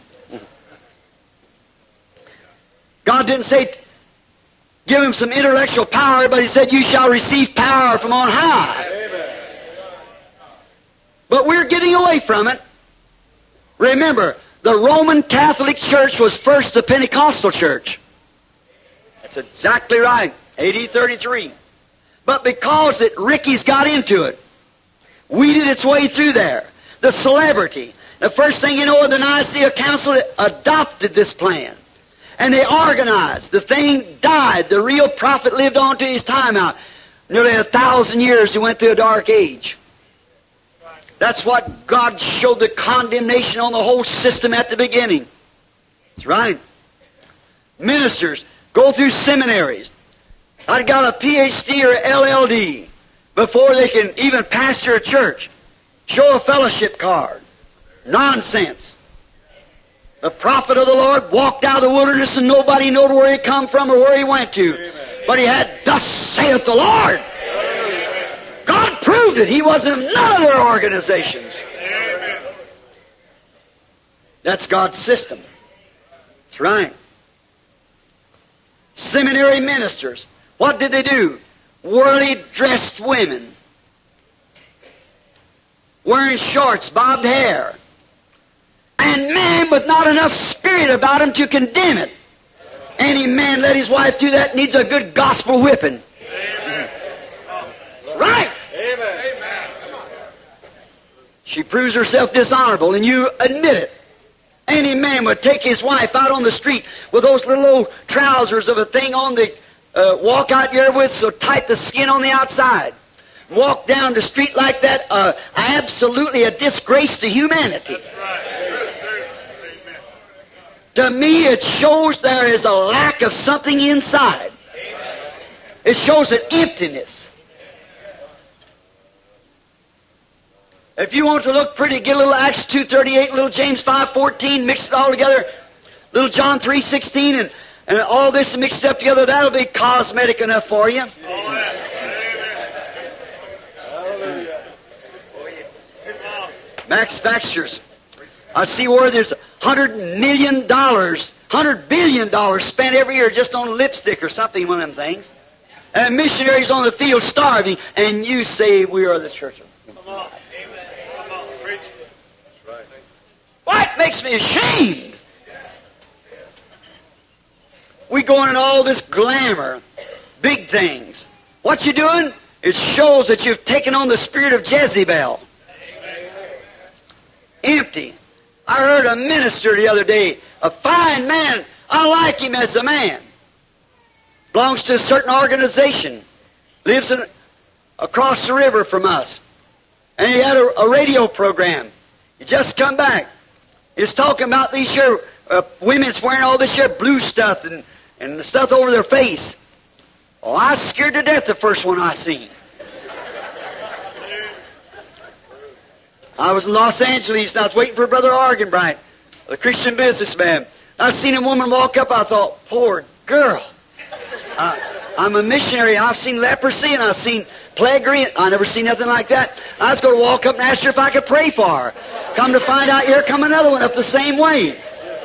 God didn't say give him some intellectual power, but He said you shall receive power from on high. Amen. But we're getting away from it. Remember, the Roman Catholic Church was first the Pentecostal church. That's exactly right. A D thirty-three. But because it, Ricky's got into it, weeded its way through there. The celebrity. The first thing you know, the Nicaea Council adopted this plan. And they organized. The thing died. The real prophet lived on to his time out. Nearly a thousand years he went through a dark age. That's what God showed the condemnation on the whole system at the beginning. That's right. Ministers go through seminaries. I've got a P H D or L L D before they can even pastor a church. Show a fellowship card. Nonsense. The prophet of the Lord walked out of the wilderness and nobody knew where he come from or where he went to. Amen. But he had, thus saith the Lord. Amen. God proved it. He wasn't in none of their organizations. Amen. That's God's system. That's right. Seminary ministers. What did they do? Whirly dressed women. Wearing shorts, bobbed hair. And man with not enough spirit about him to condemn it. Any man let his wife do that needs a good gospel whipping. Amen. Right. Amen. She proves herself dishonorable, and you admit it. Any man would take his wife out on the street with those little old trousers of a thing on the uh, walk out here with so tight the skin on the outside. Walk down the street like that, uh, absolutely a disgrace to humanity. That's right. To me, it shows there is a lack of something inside. It shows an emptiness. If you want to look pretty, get a little Acts two thirty-eight, little James five fourteen, mix it all together, little John three sixteen, and, and all this mixed up together, that'll be cosmetic enough for you. Max Factures. I see where there's a hundred million dollars, hundred billion dollars spent every year just on lipstick or something, one of them things. And missionaries on the field starving, and you say we are the church of God. Come on. Amen. Come on. Preach. That's right. Why, it makes me ashamed. We go in all this glamour, big things. What you doing? It shows that you've taken on the spirit of Jezebel. Amen. Empty. I heard a minister the other day, a fine man. I like him as a man. Belongs to a certain organization. Lives in, across the river from us. And he had a, a radio program. He just come back. He's talking about these here uh, women's wearing all this here blue stuff and, and the stuff over their face. Oh, I was scared to death the first one I seen. I was in Los Angeles and I was waiting for Brother Argenbright, the Christian businessman. I seen a woman walk up. I thought, poor girl. Uh, I'm a missionary. I've seen leprosy and I've seen plague. I never seen nothing like that. I was going to walk up and ask her if I could pray for her. Come to find out, here come another one up the same way.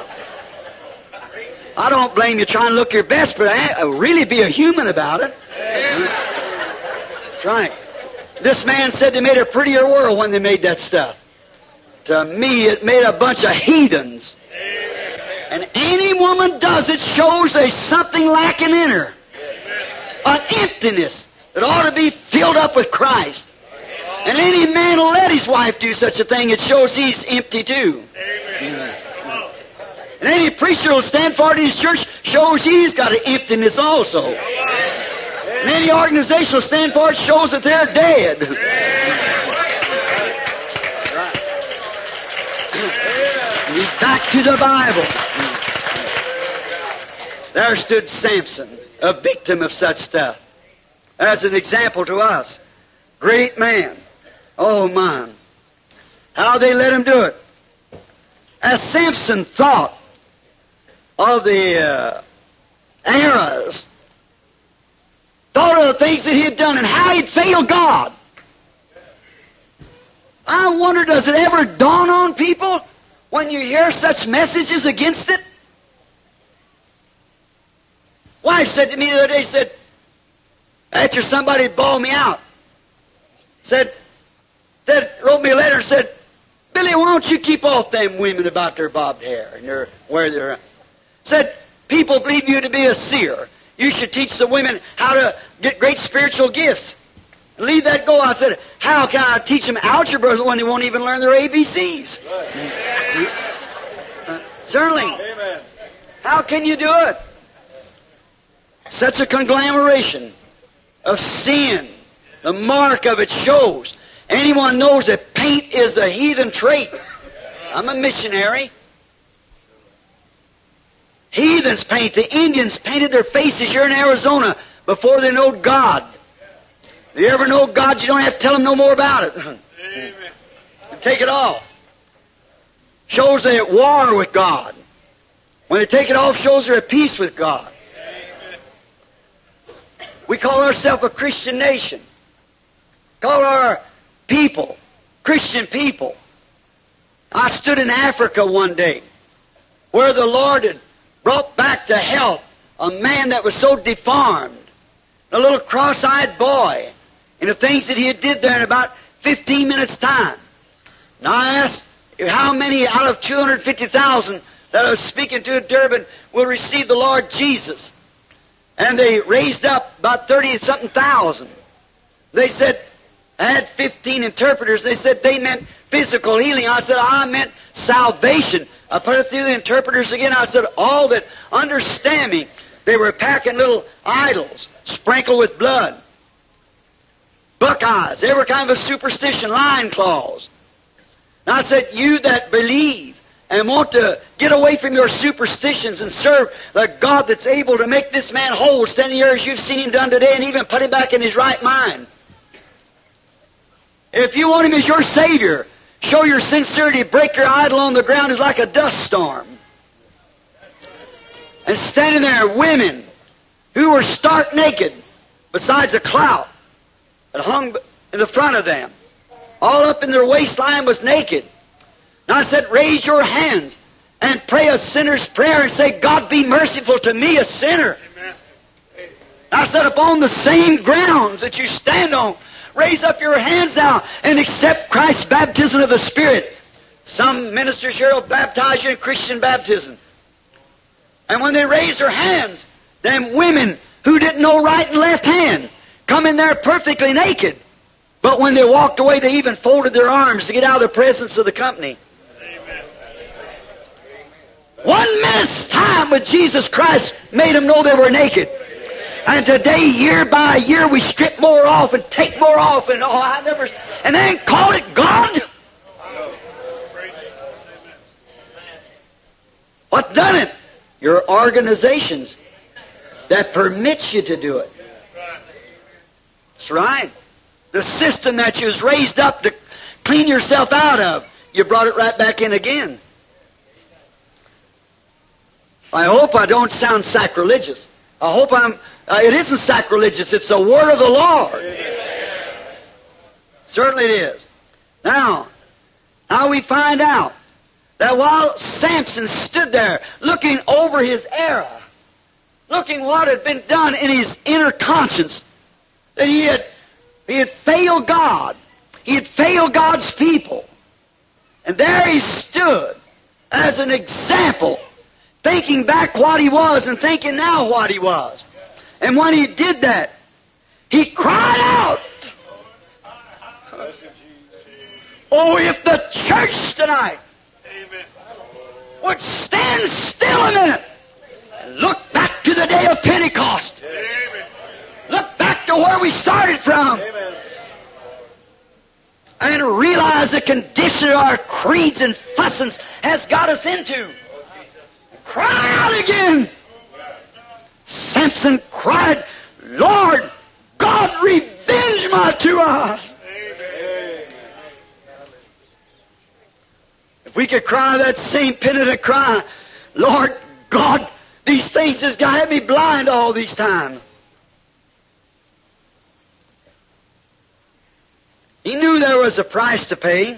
I don't blame you trying to look your best, but I, uh, really be a human about it. That's right. This man said they made a prettier world when they made that stuff. To me, it made a bunch of heathens. And any woman does it shows there's something lacking in her. An emptiness that ought to be filled up with Christ. And any man will let his wife do such a thing, it shows he's empty too. Mm. And any preacher will stand for it in his church shows he's got an emptiness also. And any organization will stand for it shows that they're dead. Right. Back to the Bible. There stood Samson, a victim of such stuff, as an example to us. Great man. Oh, man. How they let him do it. As Samson thought of the uh, eras, thought of the things that he had done and how he'd failed God. I wonder, does it ever dawn on people when you hear such messages against it? Wife said to me the other day, said, after somebody bawled me out, said, said, wrote me a letter and said, Billy, why don't you keep off them women about their bobbed hair and their where they're at? Said, people believe you to be a seer. You should teach the women how to get great spiritual gifts. Leave that go. I said, how can I teach them algebra when they won't even learn their A B Cs? Right. Uh, certainly. Amen. How can you do it? Such a conglomeration of sin. The mark of it shows. Anyone knows that paint is a heathen trait. I'm a missionary. Heathens paint. The Indians painted their faces here in Arizona before they know God. If you ever know God, you don't have to tell them no more about it. Amen. Take it off. Shows they're at war with God. When they take it off, shows they're at peace with God. Amen. We call ourselves a Christian nation. Call our people Christian people. I stood in Africa one day where the Lord had brought back to health a man that was so deformed, a little cross-eyed boy, and the things that he had did there in about fifteen minutes' time. Now I asked how many out of two hundred fifty thousand that I was speaking to in Durban will receive the Lord Jesus. And they raised up about thirty-something thousand. They said, I had fifteen interpreters. They said they meant physical healing. I said, I meant salvation. I put it through the interpreters again. I said, all that understand me. They were packing little idols, sprinkled with blood. Buckeyes, every kind of a superstition, lion claws. And I said, you that believe and want to get away from your superstitions and serve the God that's able to make this man whole, standing here as you've seen him done today, and even put him back in his right mind. If you want him as your Savior, show your sincerity, break your idol on the ground is like a dust storm. And standing there, women who were stark naked, besides a clout that hung in the front of them. All up in their waistline was naked. And I said, raise your hands and pray a sinner's prayer and say, God be merciful to me, a sinner. Amen. I said, upon the same grounds that you stand on, raise up your hands now and accept Christ's baptism of the Spirit. Some ministers here will baptize you in Christian baptism. And when they raise their hands, them women who didn't know right and left hand come in there perfectly naked. But when they walked away, they even folded their arms to get out of the presence of the company. Amen. One minute's time with Jesus Christ made them know they were naked. And today, year by year, we strip more off and take more off, and oh, I never, and then call it God. What's done it? Your organizations that permits you to do it. That's right. The system that you was raised up to clean yourself out of, you brought it right back in again. I hope I don't sound sacrilegious. I hope I'm, uh, it isn't sacrilegious. It's the word of the Lord. Amen. Certainly it is. Now, how we find out that while Samson stood there looking over his era, looking what had been done in his inner conscience, that he had, he had failed God. He had failed God's people. And there he stood as an example, thinking back what he was and thinking now what he was. And when he did that, he cried out, oh, if the church tonight would stand still a minute and look back to the day of Pentecost. Look back to where we started from. And realize the condition of our creeds and fussings has got us into. Cry out again. Samson cried, Lord, God, revenge my two eyes. If we could cry that same penitent cry, Lord God, these things has got me blind all these times. He knew there was a price to pay.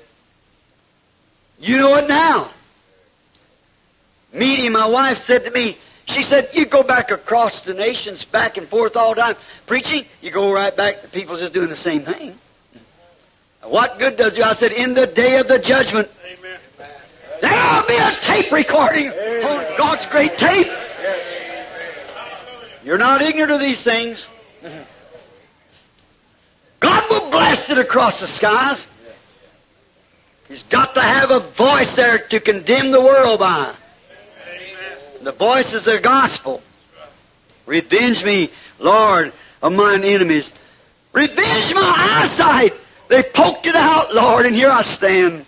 You know it now. Meeting, my wife said to me, she said, you go back across the nations, back and forth all the time, preaching, you go right back, the people just doing the same thing. What good does you? I said, in the day of the judgment, amen, there'll be a tape recording on God's great tape. You're not ignorant of these things. God will blast it across the skies. He's got to have a voice there to condemn the world by. The voice is the gospel. Revenge me, Lord, of mine enemies. Revenge my eyesight. They poked it out, Lord, and here I stand.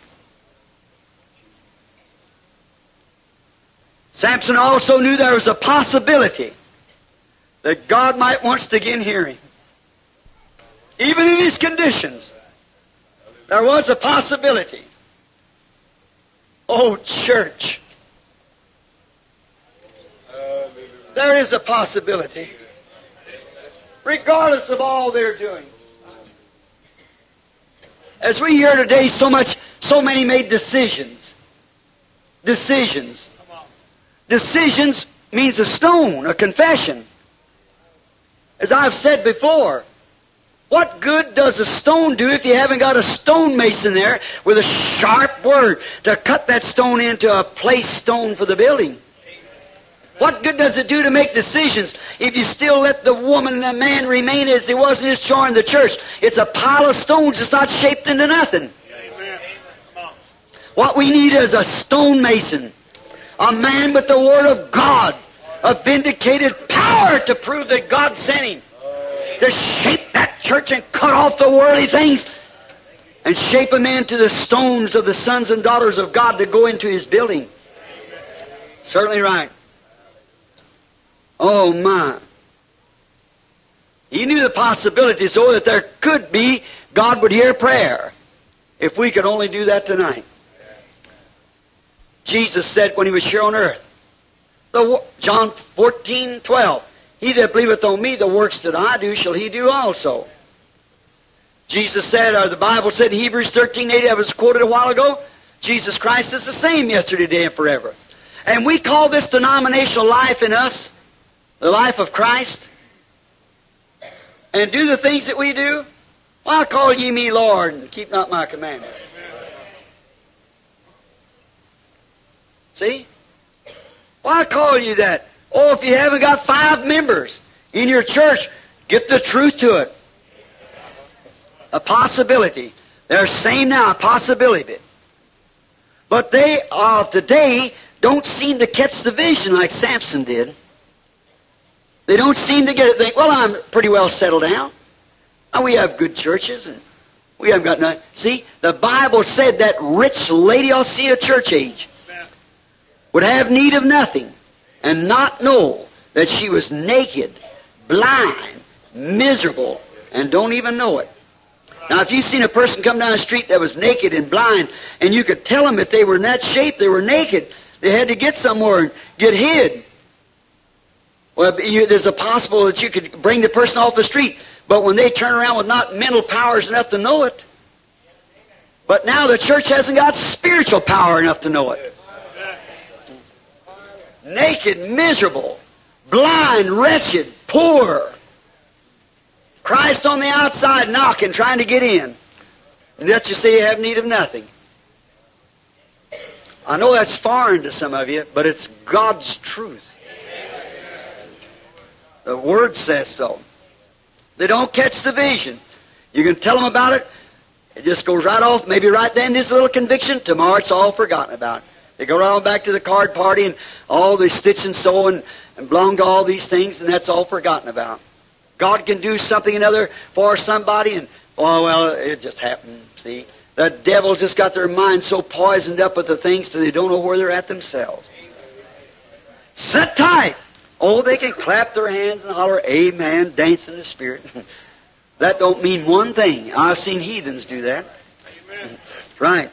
Samson also knew there was a possibility that God might once again hear him. Even in his conditions, there was a possibility. Oh, church, there is a possibility, regardless of all they're doing. As we hear today, so much, so many made decisions. Decisions. Decisions means a stone, a confession. As I've said before, what good does a stone do if you haven't got a stonemason there with a sharp word to cut that stone into a place stone for the building? What good does it do to make decisions if you still let the woman and the man remain as he was in his chore in the church? It's a pile of stones. It's not shaped into nothing. What we need is a stonemason, a man with the Word of God, a vindicated power to prove that God sent him, to shape that church and cut off the worldly things and shape them into the stones of the sons and daughters of God to go into His building. Certainly right. Oh, my. He knew the possibility so that there could be, God would hear prayer if we could only do that tonight. Jesus said when He was here on earth, the, John fourteen twelve, he that believeth on me, the works that I do shall he do also. Jesus said, or the Bible said in Hebrews thirteen eighty, I was quoted a while ago, Jesus Christ is the same yesterday, today, and forever. And we call this denominational life in us the life of Christ, and do the things that we do. Why call ye me Lord, and keep not my commandments? See? Why call you that? Oh, if you haven't got five members in your church, get the truth to it. A possibility. They're saying now a possibility. But they of today don't seem to catch the vision like Samson did. They don't seem to get it. Think, well, I'm pretty well settled down. Now, we have good churches, and we haven't got nothing. See, the Bible said that rich Laodicea church age would have need of nothing and not know that she was naked, blind, miserable, and don't even know it. Now, if you've seen a person come down the street that was naked and blind, and you could tell them if they were in that shape, they were naked, they had to get somewhere and get hid. Well, you, there's a possible that you could bring the person off the street, but when they turn around with not mental powers enough to know it, but now the church hasn't got spiritual power enough to know it. Naked, miserable, blind, wretched, poor. Christ on the outside knocking, trying to get in. And yet you say you have need of nothing. I know that's foreign to some of you, but it's God's truth. The Word says so. They don't catch the vision. You can tell them about it, it just goes right off, maybe right then this little conviction, tomorrow it's all forgotten about. They go right on back to the card party and all the stitch and sew and, and belong to all these things, and that's all forgotten about. God can do something another for somebody, and, oh, well, it just happened, see. The devil's just got their mind so poisoned up with the things that they don't know where they're at themselves. Sit tight. Oh, they can clap their hands and holler, amen, dance in the Spirit. That don't mean one thing. I've seen heathens do that. Amen. Right.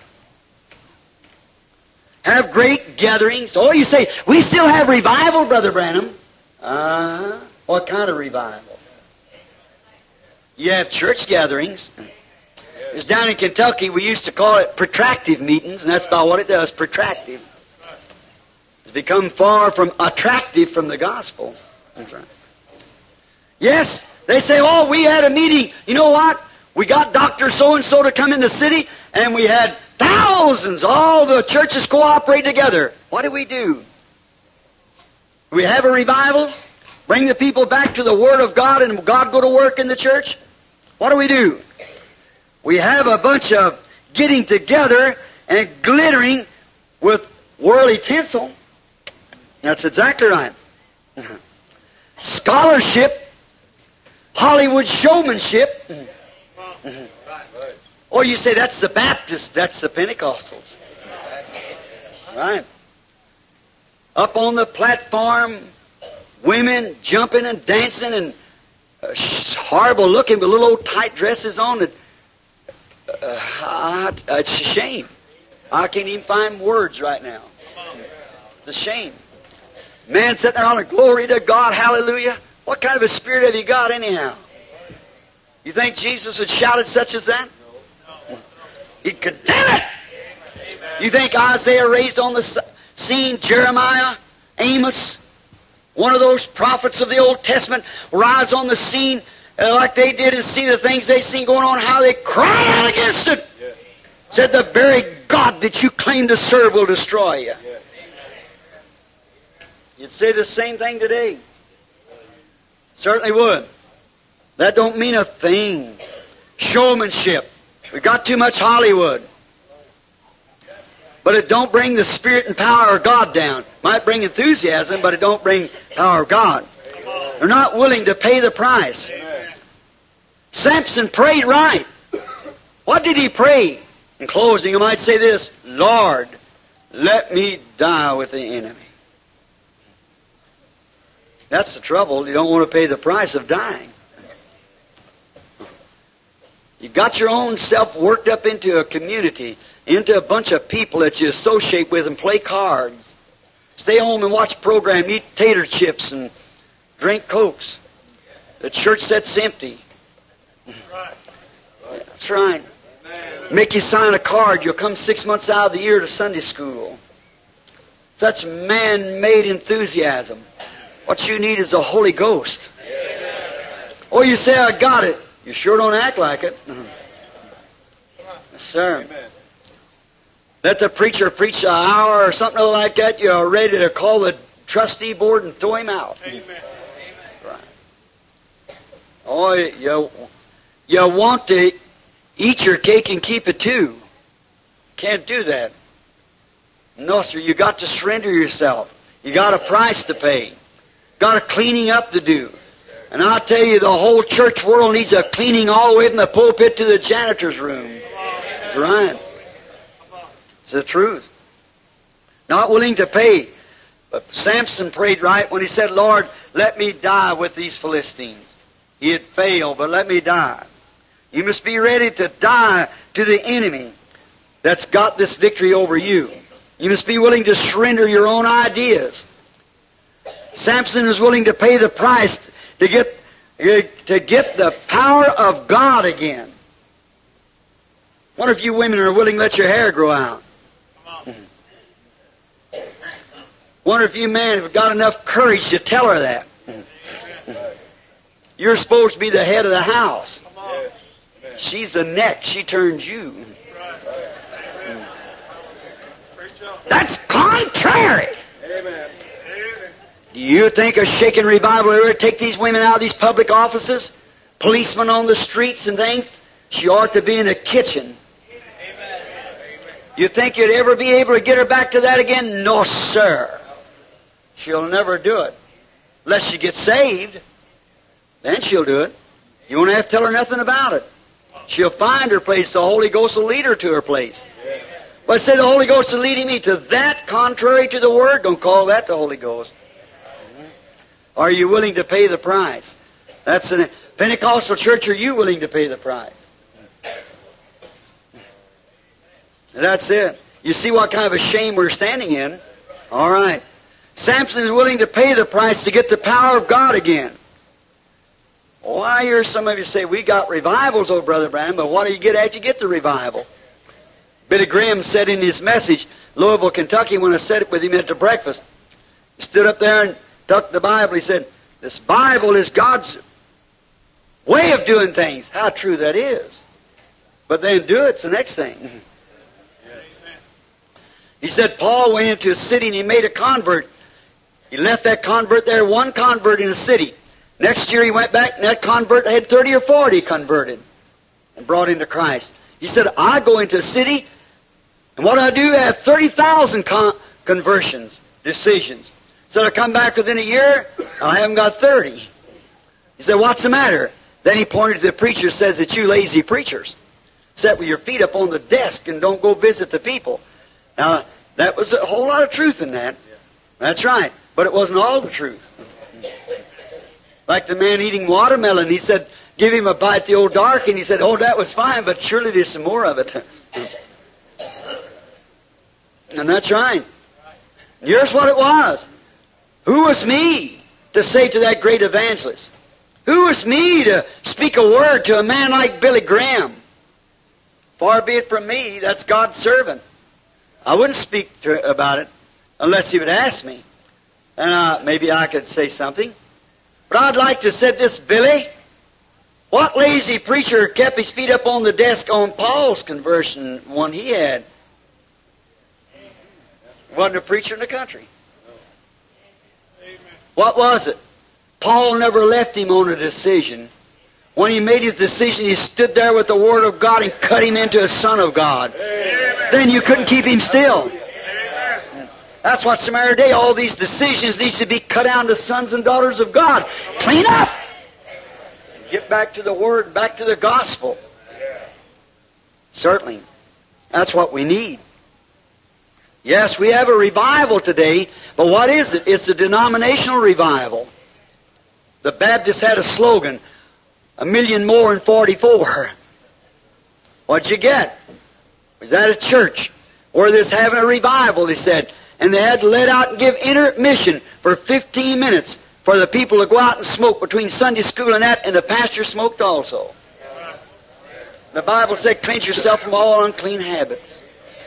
Have great gatherings. Oh, you say, we still have revival, Brother Branham. Uh, what kind of revival? You have church gatherings. It's down in Kentucky, we used to call it protractive meetings, and that's about what it does, protractive. It's become far from attractive from the gospel. That's right. Yes, they say, oh, we had a meeting. You know what? We got Doctor So-and-so to come in the city, and we had thousands. All the churches cooperate together. What do we do? We have a revival? Bring the people back to the Word of God, and God go to work in the church? What do we do? We have a bunch of getting together and glittering with worldly tinsel. That's exactly right. Scholarship, Hollywood showmanship. Or you say that's the Baptists, that's the Pentecostals. Right. Up on the platform, women jumping and dancing and uh, horrible looking with little old tight dresses on. And, uh, it's a shame. I can't even find words right now. It's a shame. Man sitting there on a glory to God, hallelujah. What kind of a spirit have you got anyhow? You think Jesus would shout at such as that? He'd condemn it. You think Isaiah raised on the scene, Jeremiah, Amos, one of those prophets of the Old Testament, rise on the scene uh, like they did and see the things they seen going on, how they cried out against it. Yeah. Said, the very God that you claim to serve will destroy you. Yeah. You'd say the same thing today. Certainly would. That don't mean a thing. Showmanship. We got too much Hollywood. But it don't bring the Spirit and power of God down. Might bring enthusiasm, but it don't bring power of God. They're not willing to pay the price. Amen. Samson prayed right. What did he pray? In closing, you might say this, Lord, let me die with the enemy. That's the trouble. You don't want to pay the price of dying. You got your own self worked up into a community, into a bunch of people that you associate with and play cards. Stay home and watch a program, eat tater chips and drink Cokes. The church sits empty. That's right. Make you sign a card. You'll come six months out of the year to Sunday school. Such man-made enthusiasm. What you need is the Holy Ghost. Or you say, I got it. You sure don't act like it. Yes, sir. Amen. Let the preacher preach an hour or something like that. You're ready to call the trustee board and throw him out. Amen. Right. Oh, you, you want to eat your cake and keep it too. Can't do that. No, sir. You got to surrender yourself. You got a price to pay. Got a cleaning up to do. And I'll tell you, the whole church world needs a cleaning all the way from the pulpit to the janitor's room. That's right. It's the truth. Not willing to pay. But Samson prayed right when he said, Lord, let me die with these Philistines. he had failed, but let me die. You must be ready to die to the enemy that's got this victory over you. You must be willing to surrender your own ideas. Samson was willing to pay the price to get, to get the power of God again. Wonder if you women are willing to let your hair grow out. Wonder if you men have got enough courage to tell her that. You're supposed to be the head of the house. She's the neck. She turns you. That's contrary. Do you think a shaken revival will ever take these women out of these public offices? Policemen on the streets and things? She ought to be in the kitchen. You think you'd ever be able to get her back to that again? No, sir. She'll never do it. Unless she gets saved. Then she'll do it. You won't have to tell her nothing about it. She'll find her place. The Holy Ghost will lead her to her place. But say the Holy Ghost is leading me to that contrary to the Word. Don't call that the Holy Ghost. Are you willing to pay the price? That's an Pentecostal church. Are you willing to pay the price? That's it. You see what kind of a shame we're standing in? All right. Samson is willing to pay the price to get the power of God again. Oh, I hear some of you say, we got revivals, oh, Brother Branham, but what do you get after you get the revival? Billy Graham said in his message, Louisville, Kentucky, when I said it with him at the breakfast, he stood up there and took the Bible. He said, this Bible is God's way of doing things. How true that is. But then do it's the next thing. He said Paul went into a city and he made a convert. He left that convert there, one convert in a city. Next year he went back and that convert had thirty or forty converted and brought into Christ. He said, I go into a city and what I do, I have thirty thousand con- conversions, decisions. So I come back within a year, I haven't got thirty. He said, what's the matter? Then he pointed to the preacher and says, it's you lazy preachers. Sit with your feet up on the desk and don't go visit the people. Now, that was a whole lot of truth in that. That's right. But it wasn't all the truth. Like the man eating watermelon, he said, give him a bite the old dark, and he said, oh, that was fine, but surely there's some more of it. And that's right. Here's what it was. Who was me to say to that great evangelist? Who was me to speak a word to a man like Billy Graham? Far be it from me, that's God's servant. I wouldn't speak to about it unless he would ask me. And uh, maybe I could say something. But I'd like to say this, Billy. What lazy preacher kept his feet up on the desk on Paul's conversion one he had? Wasn't a preacher in the country. What was it? Paul never left him on a decision. When he made his decision, he stood there with the Word of God and cut him into a Son of God. Amen. Then you couldn't keep him still. Amen. That's what's the matter today. All these decisions need to be cut down to sons and daughters of God. Clean up! Get back to the Word, back to the gospel. Certainly. That's what we need. Yes, we have a revival today, but what is it? It's a denominational revival. The Baptists had a slogan, a million more in forty-four. What'd you get? Was that a church where they're having a revival, they said, and they had to let out and give intermission for fifteen minutes for the people to go out and smoke between Sunday school and that, and the pastor smoked also. The Bible said, cleanse yourself from all unclean habits.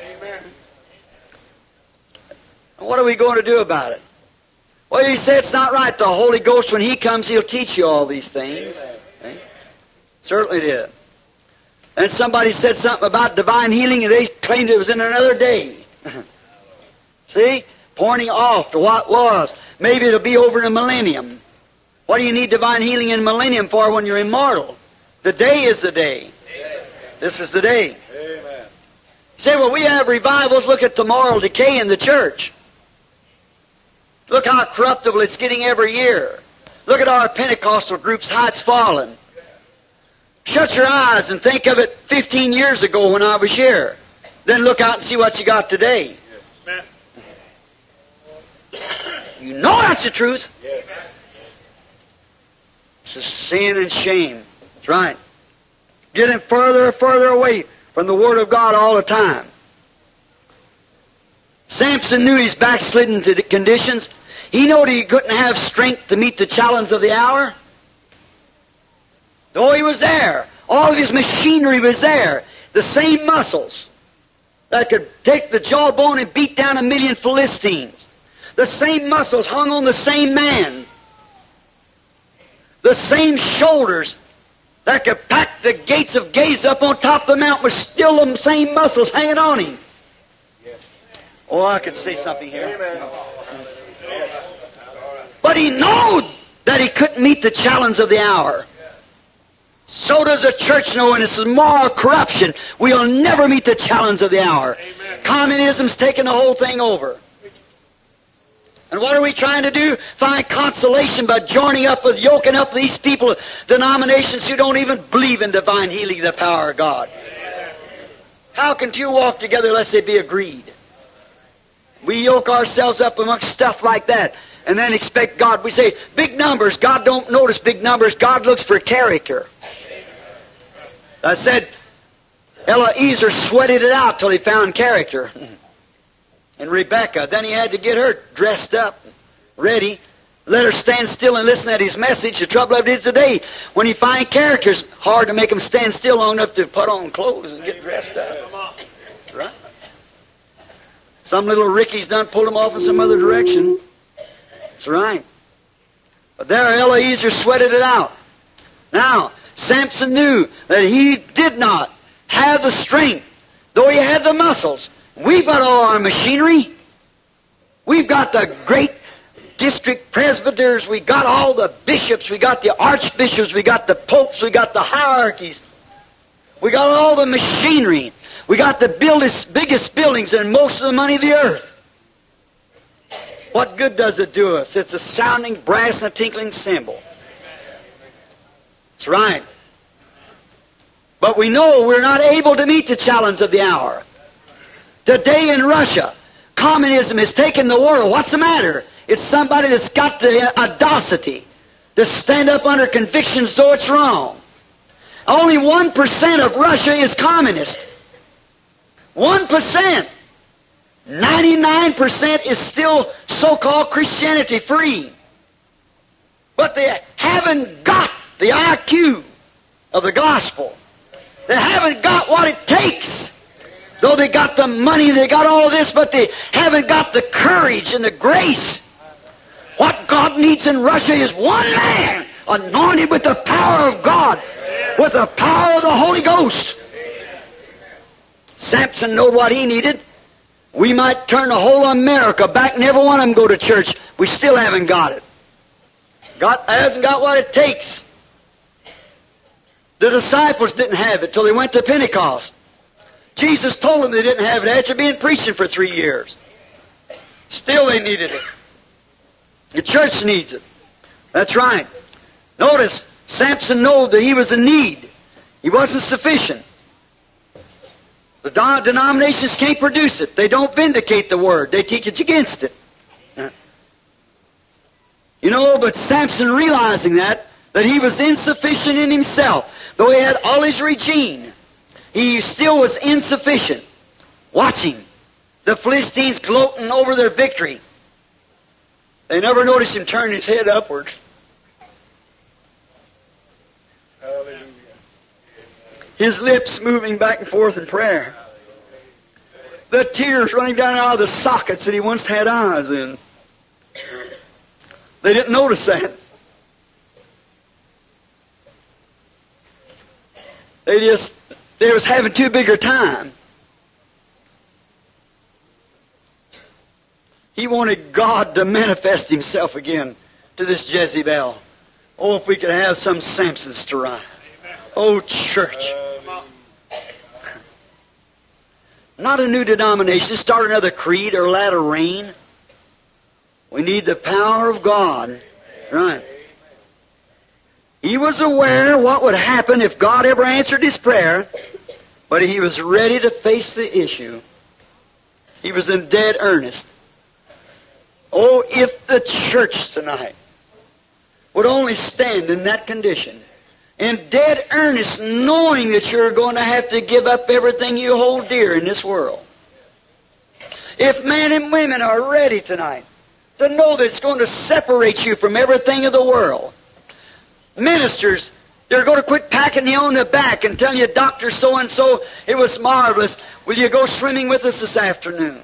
What are we going to do about it? Well, you say it's not right. The Holy Ghost, when He comes, He'll teach you all these things. Okay? Certainly did. And somebody said something about divine healing, and they claimed it was in another day. See? Pointing off to what was. Maybe it'll be over in a millennium. What do you need divine healing in a millennium for when you're immortal? The day is the day. This is the day. Amen. You say, well, we have revivals. Look at the moral decay in the church. Look how corruptible it's getting every year. Look at our Pentecostal groups, how it's fallen. Shut your eyes and think of it fifteen years ago when I was here. Then look out and see what you got today. Yes. You know that's the truth. Yes. It's sin and shame. That's right. Getting further and further away from the Word of God all the time. Samson knew his backslidden conditions. He knew he couldn't have strength to meet the challenge of the hour. Though he was there, all of his machinery was there. The same muscles that could take the jawbone and beat down a million Philistines. The same muscles hung on the same man. The same shoulders that could pack the gates of Gaza up on top of the mountain was still the same muscles hanging on him. Oh, I could say something here. But he knew that he couldn't meet the challenge of the hour. So does the church know, and it's moral corruption. We'll never meet the challenge of the hour. Amen. Communism's taken the whole thing over. And what are we trying to do? Find consolation by joining up with, yoking up these people, denominations who don't even believe in divine healing, the power of God. Amen. How can two walk together unless they be agreed? We yoke ourselves up amongst stuff like that and then expect God. We say, big numbers. God don't notice big numbers. God looks for character. I said, Eliezer sweated it out till he found character. And Rebecca, then he had to get her dressed up, ready, let her stand still and listen to his message. The trouble of it is today, when you find character, it's hard to make them stand still long enough to put on clothes and get dressed up. Right? Some little Ricky's done pulled him off in some other direction. That's right. But there Eliezer sweated it out. Now, Samson knew that he did not have the strength, though he had the muscles. We've got all our machinery. We've got the great district presbyters. We got all the bishops. We got the archbishops. We got the popes. We got the hierarchies. We got all the machinery. We got the biggest, biggest buildings and most of the money of the earth. What good does it do us? It's a sounding brass and a tinkling cymbal. That's right. But we know we're not able to meet the challenge of the hour. Today in Russia, communism has taken the world. What's the matter? It's somebody that's got the audacity to stand up under conviction so it's wrong. Only one percent of Russia is communist. One percent. Ninety-nine percent is still so-called Christianity free. But they haven't got the I Q of the gospel. They haven't got what it takes. Though they got the money, they got all of this, but they haven't got the courage and the grace. What God needs in Russia is one man anointed with the power of God, with the power of the Holy Ghost. Samson knew what he needed. We might turn the whole America back and every one of them go to church. We still haven't got it. God hasn't got what it takes. The disciples didn't have it till they went to Pentecost. Jesus told them they didn't have it after being preaching for three years. Still they needed it. The church needs it. That's right. Notice, Samson knew that he was in need. He wasn't sufficient. The denominations can't produce it. They don't vindicate the Word. They teach it against it. You know, but Samson, realizing that, that he was insufficient in himself, though he had all his regime, he still was insufficient. Watching the Philistines gloating over their victory. They never noticed him turn his head upwards. Hallelujah. His lips moving back and forth in prayer. The tears running down out of the sockets that he once had eyes in. They didn't notice that. They just, they was having too big a time. He wanted God to manifest Himself again to this Jezebel. Oh, if we could have some Samsons to rise. Oh, church. Not a new denomination, start another creed or ladder reign. We need the power of God. Right. He was aware what would happen if God ever answered his prayer, but he was ready to face the issue. He was in dead earnest. Oh, if the church tonight would only stand in that condition, in dead earnest, knowing that you're going to have to give up everything you hold dear in this world. If men and women are ready tonight to know that it's going to separate you from everything of the world, ministers, they're going to quit patting you on the back and telling you, Doctor so-and-so, it was marvelous. Will you go swimming with us this afternoon?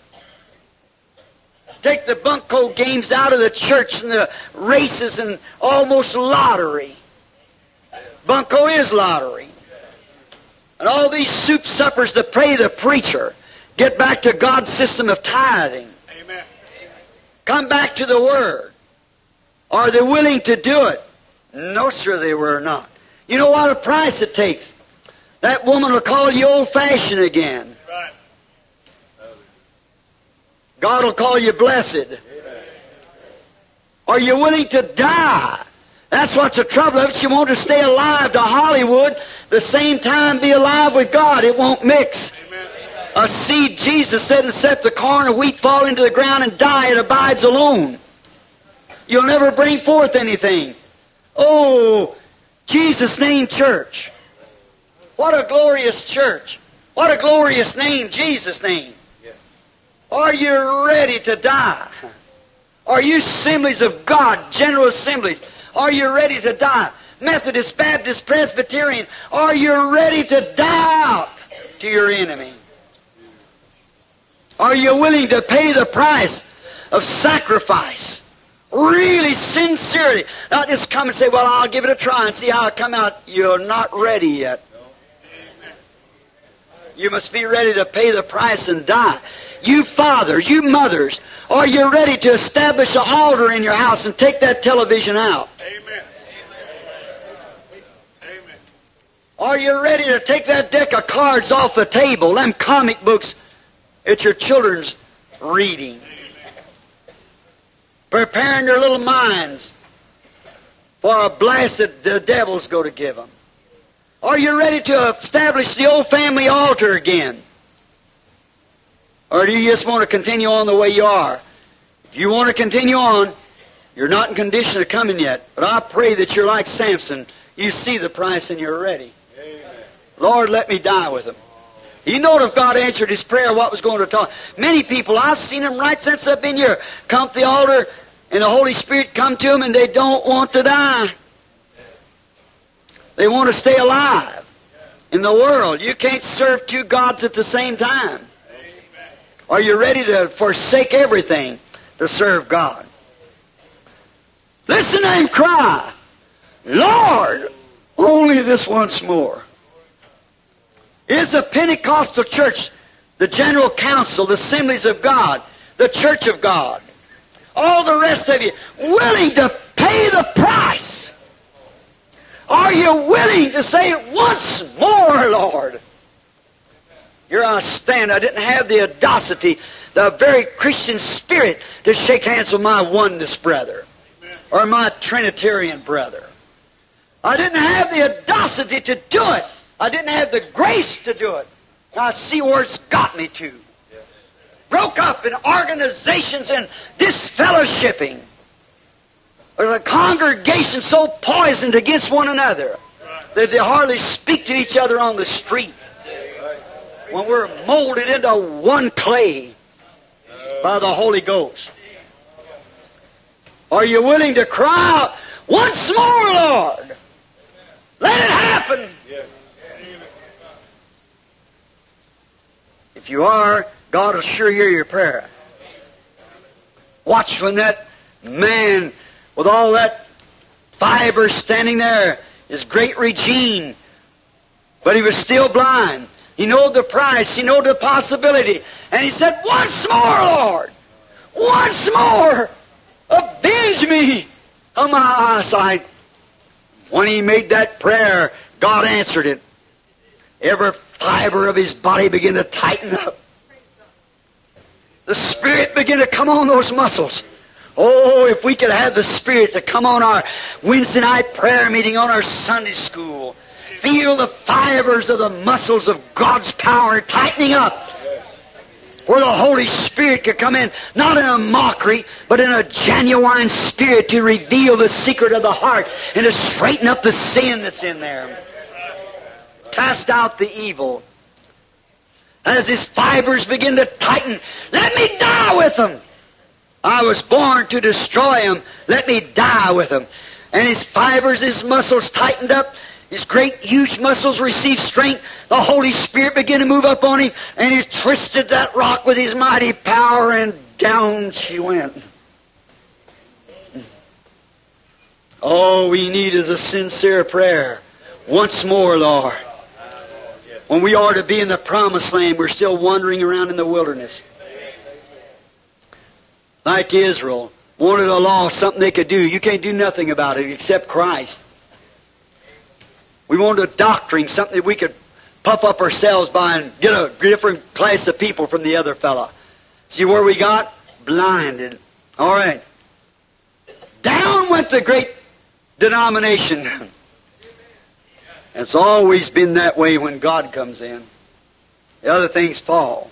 Take the bunco games out of the church and the races and almost lottery. Bunco is lottery. And all these soup suppers that pray the preacher, get back to God's system of tithing. Amen. Come back to the Word. Are they willing to do it? No, sir, they were not. You know what a price it takes? That woman will call you old-fashioned again. Right. God will call you blessed. Amen. Are you willing to die? That's what's the trouble of it. You want to stay alive to Hollywood, the same time be alive with God. It won't mix. Amen. A seed, Jesus said, except the corn of wheat fall into the ground and die, it abides alone. You'll never bring forth anything. Oh, Jesus' name church. What a glorious church. What a glorious name, Jesus' name. Yes. Are you ready to die? Are you assemblies of God, general assemblies? Are you ready to die? Methodist, Baptist, Presbyterian, are you ready to die out to your enemy? Are you willing to pay the price of sacrifice? Really, sincerely. Not just come and say, well, I'll give it a try and see how it come out. You're not ready yet. You must be ready to pay the price and die. You fathers, you mothers, are you ready to establish an altar in your house and take that television out? Amen. Amen. Are you ready to take that deck of cards off the table, them comic books that your children's reading? Preparing their little minds for a blast that the devil's going to give them. Are you ready to establish the old family altar again? Or do you just want to continue on the way you are? If you want to continue on, you're not in condition of coming yet. But I pray that you're like Samson. You see the price and you're ready. Amen. Lord, let me die with him. You know if God answered his prayer, what was going to talk. Many people, I've seen them right since I've been here, come to the altar and the Holy Spirit come to them and they don't want to die. They want to stay alive in the world. You can't serve two gods at the same time. Are you ready to forsake everything to serve God? Listen to him cry, Lord, only this once more. Is the Pentecostal church, the general council, the assemblies of God, the church of God, all the rest of you, willing to pay the price? Are you willing to say once more, Lord? Here I stand. I didn't have the audacity, the very Christian spirit to shake hands with my oneness brother or my Trinitarian brother. I didn't have the audacity to do it. I didn't have the grace to do it. I see where it's got me to. Broke up in organizations and disfellowshipping. There's a congregation so poisoned against one another that they hardly speak to each other on the street. When we're molded into one clay by the Holy Ghost. Are you willing to cry out, once more, Lord? Let it happen. If you are, God will sure hear your prayer. Watch when that man with all that fiber standing there, his great Regine, but he was still blind. He knew the price. He knew the possibility. And he said, once more, Lord. Once more. Avenge me of my eyesight. When he made that prayer, God answered it. Every fiber of his body began to tighten up. The Spirit began to come on those muscles. Oh, if we could have the Spirit to come on our Wednesday night prayer meeting, on our Sunday school. Feel the fibers of the muscles of God's power tightening up. where the Holy Spirit could come in, not in a mockery, but in a genuine spirit to reveal the secret of the heart and to straighten up the sin that's in there. Cast out the evil. As his fibers begin to tighten, let me die with them. I was born to destroy him. Let me die with him. And his fibers, his muscles tightened up. His great, huge muscles received strength. The Holy Spirit began to move up on him, and he twisted that rock with his mighty power, and down she went. All we need is a sincere prayer. Once more, Lord. When we are to be in the promised land, we're still wandering around in the wilderness. Like Israel, wanted a law, something they could do. You can't do nothing about it except Christ. We wanted a doctrine, something that we could puff up ourselves by and get a different class of people from the other fella. See where we got? Blinded. All right. Down went the great denomination. It's always been that way when God comes in. The other things fall.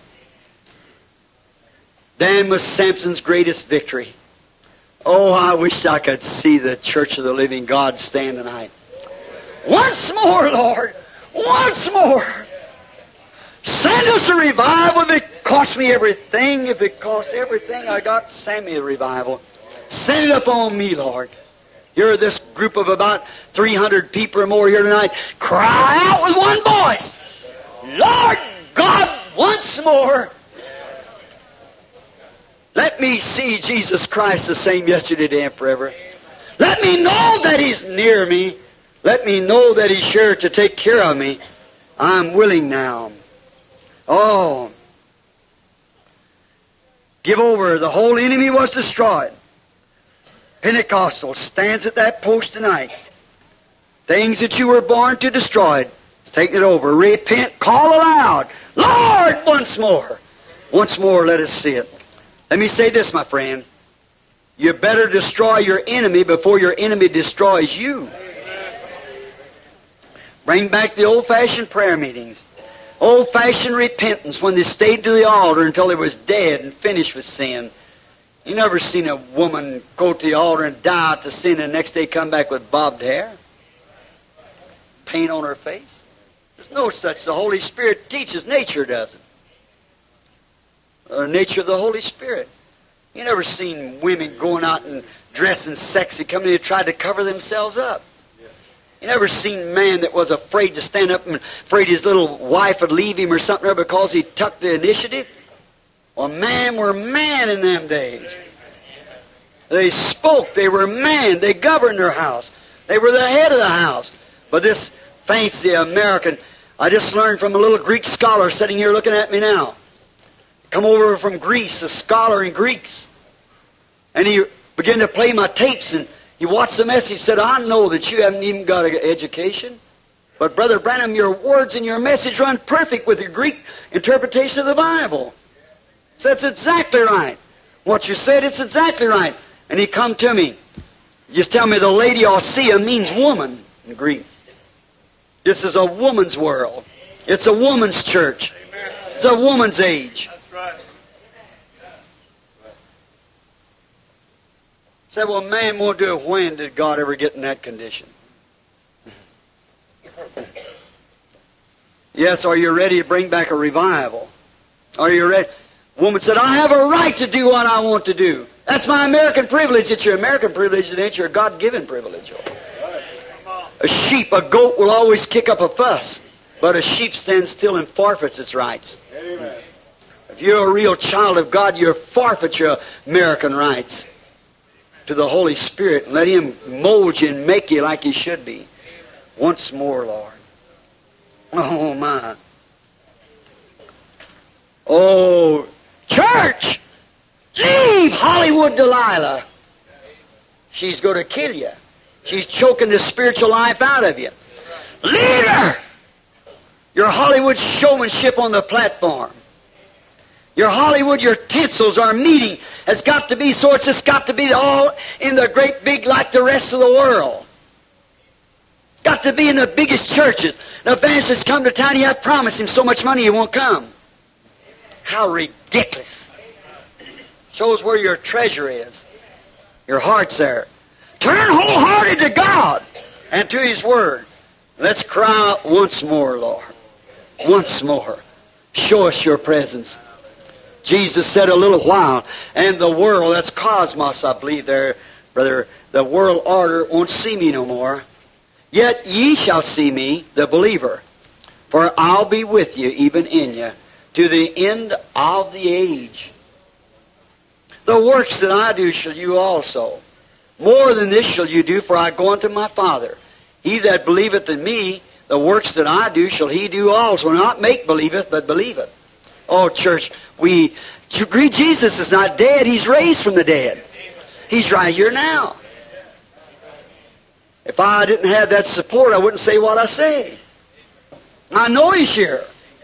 Dan was Samson's greatest victory. Oh, I wish I could see the Church of the Living God stand tonight. Once more, Lord. Once more. Send us a revival. If it costs me everything, if it costs everything I got, send me a revival. Send it upon me, Lord. Here, this group of about three hundred people or more here tonight, cry out with one voice, Lord God, once more. Let me see Jesus Christ the same yesterday, today, and forever. Let me know that He's near me. Let me know that He's sure to take care of me. I'm willing now. Oh. Give over. The whole enemy was destroyed. Pentecostal stands at that post tonight. Things that you were born to destroy, take it over. Repent, call aloud. Lord, once more. Once more, let us see it. Let me say this, my friend. You better destroy your enemy before your enemy destroys you. Bring back the old-fashioned prayer meetings. Old-fashioned repentance when they stayed to the altar until they was dead and finished with sin. You never seen a woman go to the altar and die out to sin and the next day come back with bobbed hair? Paint on her face? There's no such. The Holy Spirit teaches. Nature doesn't. The nature of the Holy Spirit. You never seen women going out and dressing sexy, coming in and tried to cover themselves up. You never seen man that was afraid to stand up and afraid his little wife would leave him or something because he took the initiative? Well, man were man in them days. They spoke. They were man. They governed their house. They were the head of the house. But this fancy American, I just learned from a little Greek scholar sitting here looking at me now. Come over from Greece, a scholar in Greeks. And he began to play my tapes, and he watched the message. He said, I know that you haven't even got an education, but Brother Branham, your words and your message run perfect with your Greek interpretation of the Bible. So that's exactly right. What you said, it's exactly right. And he come to me. Just tell me the Laodicea means woman in Greek. This is a woman's world. It's a woman's church. It's a woman's age. That's right. Said, well, man won't do it. When did God ever get in that condition? Yes, are you ready to bring back a revival? Are you ready? Woman said, I have a right to do what I want to do. That's my American privilege. It's your American privilege. It ain't your God-given privilege. A sheep, a goat will always kick up a fuss, but a sheep stands still and forfeits its rights. Amen. If you're a real child of God, you forfeit your American rights to the Holy Spirit and let Him mold you and make you like He should be. Once more, Lord. Oh, my. Oh, church! Leave Hollywood Delilah. She's going to kill you. She's choking the spiritual life out of you. Leave her! Your Hollywood showmanship on the platform. Your Hollywood, your tinsels, our meeting has got to be so it's just got to be all in the great big like the rest of the world. Got to be in the biggest churches. The evangelist come to town, you have promised him so much money he won't come. How ridiculous. Shows where your treasure is. Your heart's there. Turn wholehearted to God and to His Word. Let's cry out once more, Lord. Once more. Show us your presence. Jesus said a little while, and the world, that's cosmos, I believe there, brother, the world order won't see me no more. Yet ye shall see me, the believer, for I'll be with you, even in you, to the end of the age. The works that I do shall you also. More than this shall you do, for I go unto my Father. He that believeth in me, the works that I do shall he do also. Not make believeth, but believeth. Oh, church, we agree Jesus is not dead. He's raised from the dead. He's right here now. If I didn't have that support, I wouldn't say what I say. I know He's here.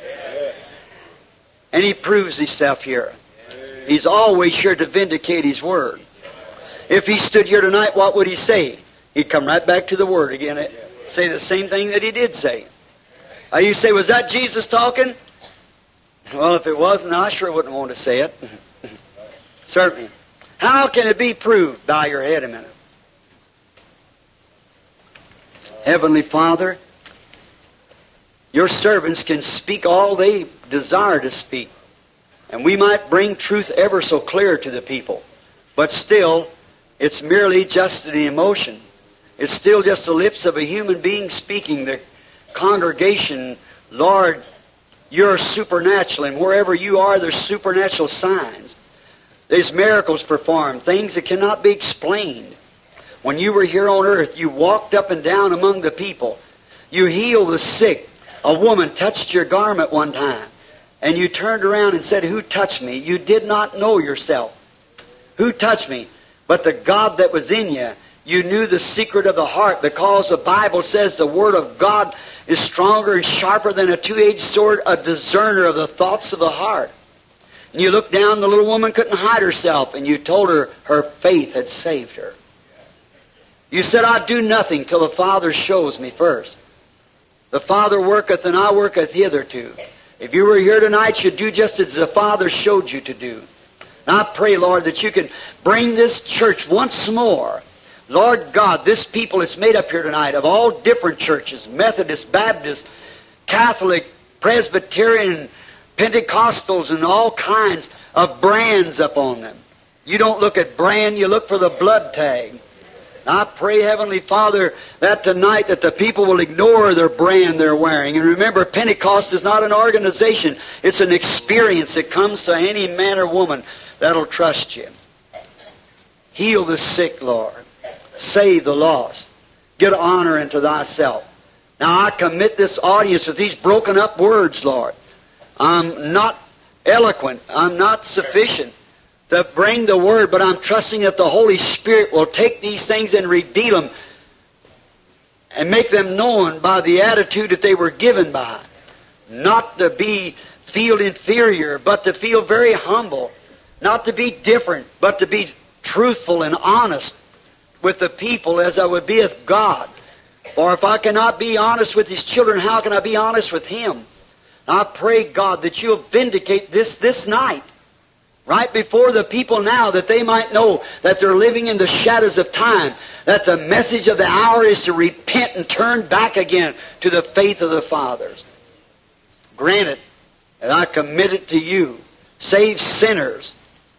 And He proves Himself here. He's always here to vindicate His Word. If He stood here tonight, what would He say? He'd come right back to the Word again and say the same thing that He did say. Now you say, was that Jesus talking? Well, if it wasn't, I sure wouldn't want to say it. Certainly. How can it be proved? Bow your head a minute. Heavenly Father, your servants can speak all they desire to speak. And we might bring truth ever so clear to the people. But still, it's merely just an emotion. It's still just the lips of a human being speaking. The congregation, Lord, You're supernatural, and wherever You are, there's supernatural signs. There's miracles performed, things that cannot be explained. When You were here on earth, You walked up and down among the people. You healed the sick. A woman touched Your garment one time, and You turned around and said, who touched me? You did not know yourself. Who touched me? But the God that was in you. You knew the secret of the heart, because the Bible says the Word of God is stronger and sharper than a two-edged sword, a discerner of the thoughts of the heart. And you looked down, the little woman couldn't hide herself, and You told her her faith had saved her. You said, I do nothing till the Father shows me first. The Father worketh, and I worketh hitherto. If you were here tonight, you'd do just as the Father showed you to do. And I pray, Lord, that You can bring this church once more. Lord God, this people is made up here tonight of all different churches, Methodist, Baptist, Catholic, Presbyterian, Pentecostals, and all kinds of brands upon them. You don't look at brand, you look for the blood tag. I pray, Heavenly Father, that tonight that the people will ignore their brand they're wearing. And remember, Pentecost is not an organization. It's an experience that comes to any man or woman that'll trust You. Heal the sick, Lord. Save the lost. Get honor unto Thyself. Now I commit this audience with these broken up words, Lord. I'm not eloquent. I'm not sufficient to bring the Word, but I'm trusting that the Holy Spirit will take these things and reveal them and make them known by the attitude that they were given by. Not to be feel inferior, but to feel very humble. Not to be different, but to be truthful and honest with the people as I would be with God. For if I cannot be honest with His children, how can I be honest with Him? I pray, God, that You'll vindicate this this night, right before the people now, that they might know that they're living in the shadows of time, that the message of the hour is to repent and turn back again to the faith of the fathers. Grant it, and I commit it to You. Save sinners.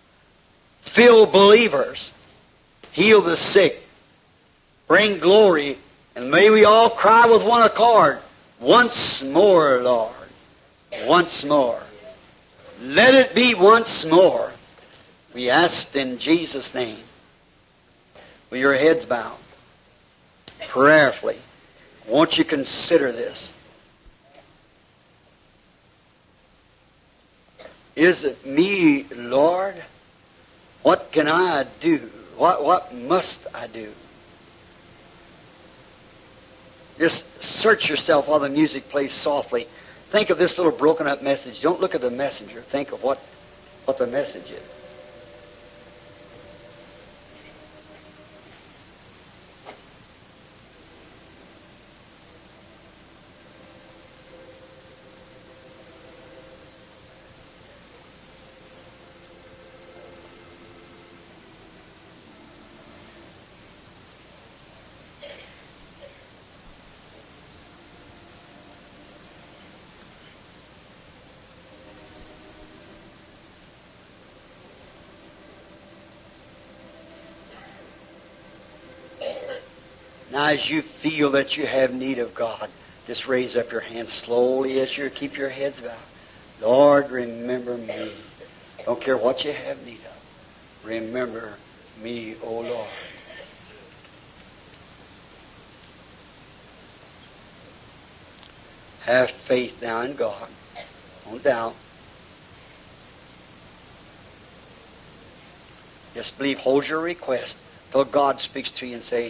Fill believers. Heal the sick. Bring glory. And may we all cry with one accord, once more, Lord. Once more. Let it be once more. We ask in Jesus' name. With your heads bowed. Prayerfully. Won't you consider this? Is it me, Lord? What can I do? What, what must I do? Just search yourself while the music plays softly. Think of this little broken up message. Don't look at the messenger. Think of what, what the message is. Now as you feel that you have need of God, just raise up your hands slowly as you keep your heads bowed. Lord, remember me. Don't care what you have need of. Remember me, O Lord. Have faith now in God. Don't doubt. Just believe. Hold your request till God speaks to you and say,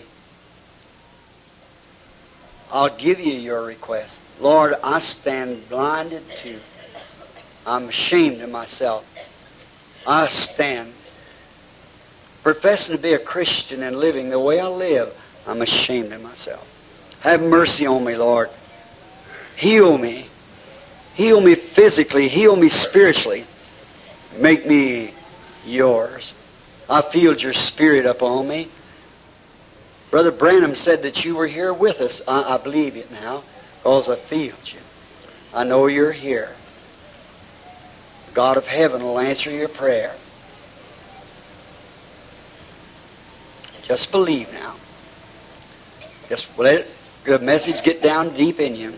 I'll give you your request. Lord, I stand blinded too. I'm ashamed of myself. I stand professing to be a Christian and living the way I live. I'm ashamed of myself. Have mercy on me, Lord. Heal me. Heal me physically. Heal me spiritually. Make me yours. I feel your Spirit upon me. Brother Branham said that you were here with us. I, I believe it now because I feel you. I know you're here. God of heaven will answer your prayer. Just believe now. Just let it, the message get down deep in you.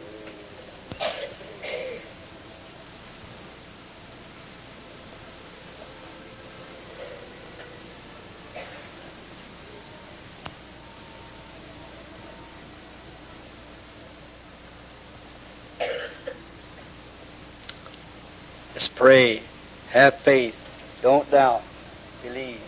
Just pray. Have faith. Don't doubt. Believe.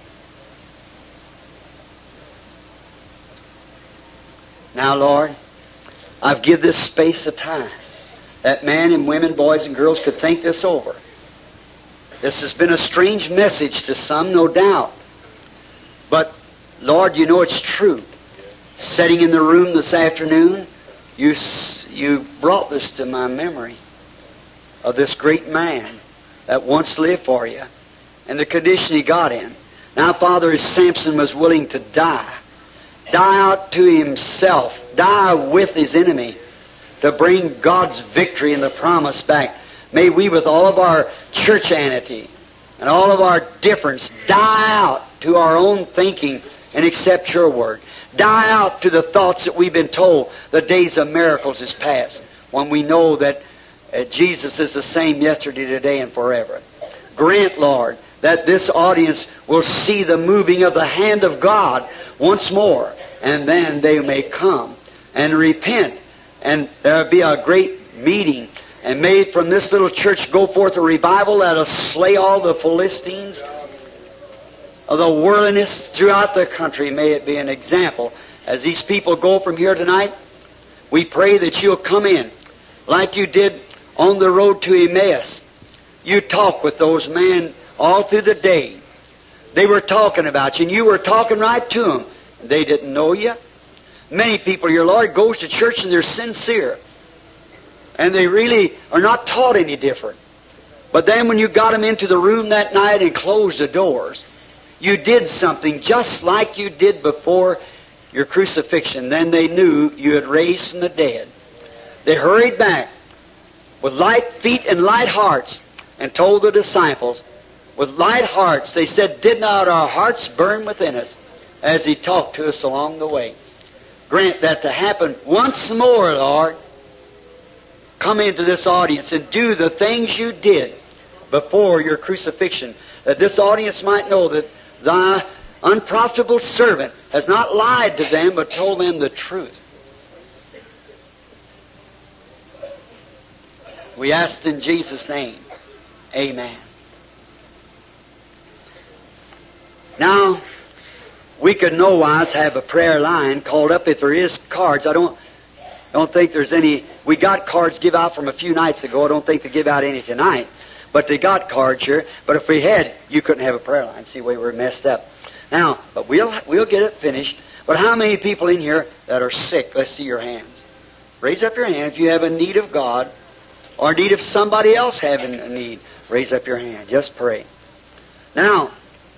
Now, Lord, I've given this space of time that men and women, boys and girls could think this over. This has been a strange message to some, no doubt. But, Lord, you know it's true. Sitting in the room this afternoon, you, you brought this to my memory of this great man that once lived for you and the condition he got in. Now, Father, as Samson was willing to die, die out to himself, die with his enemy to bring God's victory and the promise back. May we, with all of our churchianity and all of our difference, die out to our own thinking and accept your word. Die out to the thoughts that we've been told the days of miracles is past, when we know that uh, Jesus is the same yesterday, today, and forever. Grant, Lord, that this audience will see the moving of the hand of God once more, and then they may come and repent, and there will be a great meeting, and may from this little church go forth a revival that will slay all the Philistines of the worldliness throughout the country. May it be an example. As these people go from here tonight, we pray that you'll come in like you did on the road to Emmaus. You talk with those men all through the day. They were talking about you, and you were talking right to them. They didn't know you. Many people, your Lord, goes to church and they're sincere. And they really are not taught any different. But then when you got them into the room that night and closed the doors, you did something just like you did before your crucifixion. Then they knew you had raised from the dead. They hurried back with light feet and light hearts and told the disciples, with light hearts, they said, did not our hearts burn within us as He talked to us along the way? Grant that to happen once more, Lord. Come into this audience and do the things you did before your crucifixion, that this audience might know that Thy unprofitable servant has not lied to them, but told them the truth. We ask in Jesus' name. Amen. Now, we could no-wise have a prayer line called up if there is cards. I don't don't think there's any. We got cards give out from a few nights ago. I don't think they give out any tonight. But they got cards here. But if we had, you couldn't have a prayer line. See, we were messed up. Now, but we'll we'll get it finished. But how many people in here that are sick? Let's see your hands. Raise up your hand if you have a need of God or need of somebody else having a need. Raise up your hand. Just pray. Now,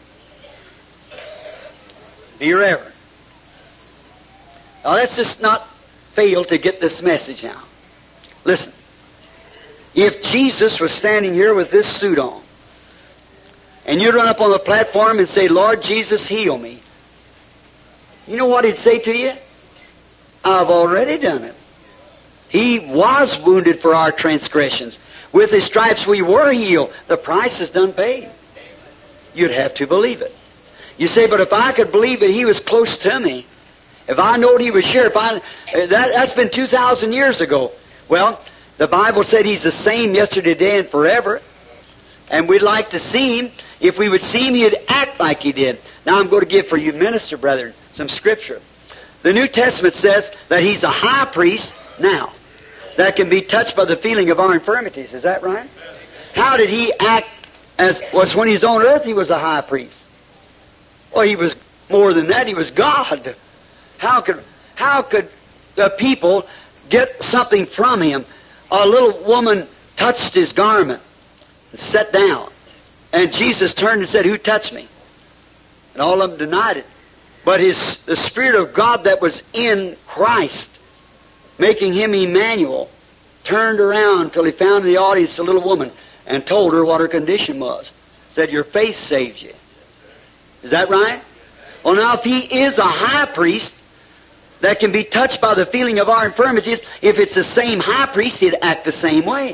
be reverent. Now, let's just not fail to get this message now. Listen. If Jesus was standing here with this suit on, and you'd run up on the platform and say, Lord Jesus, heal me, you know what He'd say to you? I've already done it. He was wounded for our transgressions. With His stripes we were healed. The price is done paid. You'd have to believe it. You say, but if I could believe that He was close to me, if I knowed He was here, if I, that, that's been two thousand years ago. Well, the Bible said He's the same yesterday, today, and forever. And we'd like to see Him. If we would see Him, He'd act like He did. Now I'm going to give for you, minister brethren, some Scripture. The New Testament says that He's a high priest now that can be touched by the feeling of our infirmities. Is that right? How did He act as was when He was on earth? He was a high priest. Well, He was more than that. He was God. How could how could the people get something from Him? A little woman touched His garment and sat down. And Jesus turned and said, "Who touched me?" And all of them denied it. But his the Spirit of God that was in Christ, making Him Emmanuel, turned around till He found in the audience a little woman and told her what her condition was. Said, "Your faith saves you." Is that right? Well, now if He is a high priest that can be touched by the feeling of our infirmities, if it's the same high priest, He'd act the same way.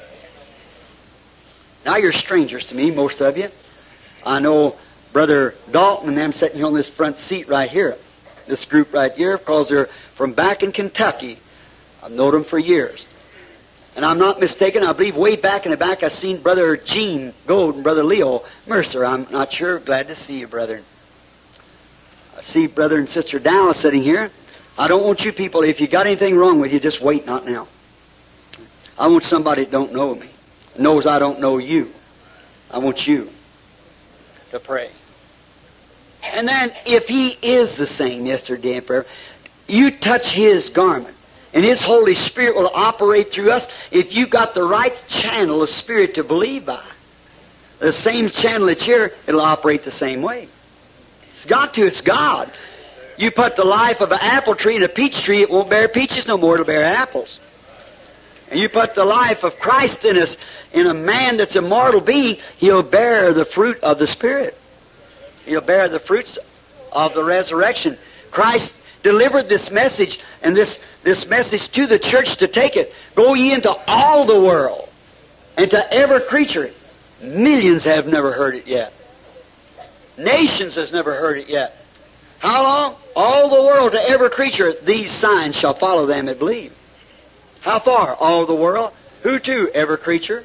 Now you're strangers to me, most of you. I know Brother Dalton and them sitting here on this front seat right here. This group right here, because they're from back in Kentucky. I've known them for years. And I'm not mistaken, I believe way back in the back I've seen Brother Gene Gold and Brother Leo Mercer. I'm not sure. Glad to see you, brethren. I see Brother and Sister Dallas sitting here. I don't want you people, if you got anything wrong with you, just wait, not now. I want somebody that don't know me, knows I don't know you. I want you to pray. And then, if He is the same yesterday and forever, you touch His garment, and His Holy Spirit will operate through us if you've got the right channel of Spirit to believe by. The same channel that's here, it'll operate the same way. It's got to, it's God. You put the life of an apple tree in a peach tree, it won't bear peaches no more, it'll bear apples. And you put the life of Christ in us, in a man that's a mortal being, he'll bear the fruit of the Spirit. He'll bear the fruits of the resurrection. Christ delivered this message, and this, this message to the church to take it. Go ye into all the world, and to every creature. Millions have never heard it yet. Nations has never heard it yet. How long? All the world, to every creature, these signs shall follow them that believe. How far? All the world. Who to? Every creature.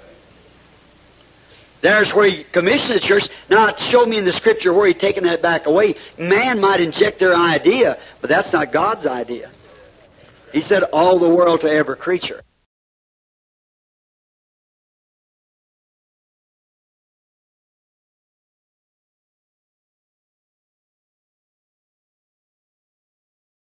There's where He commissioned the church. Now, show me in the Scripture where He's taken that back away. Man might inject their idea, but that's not God's idea. He said, all the world to every creature.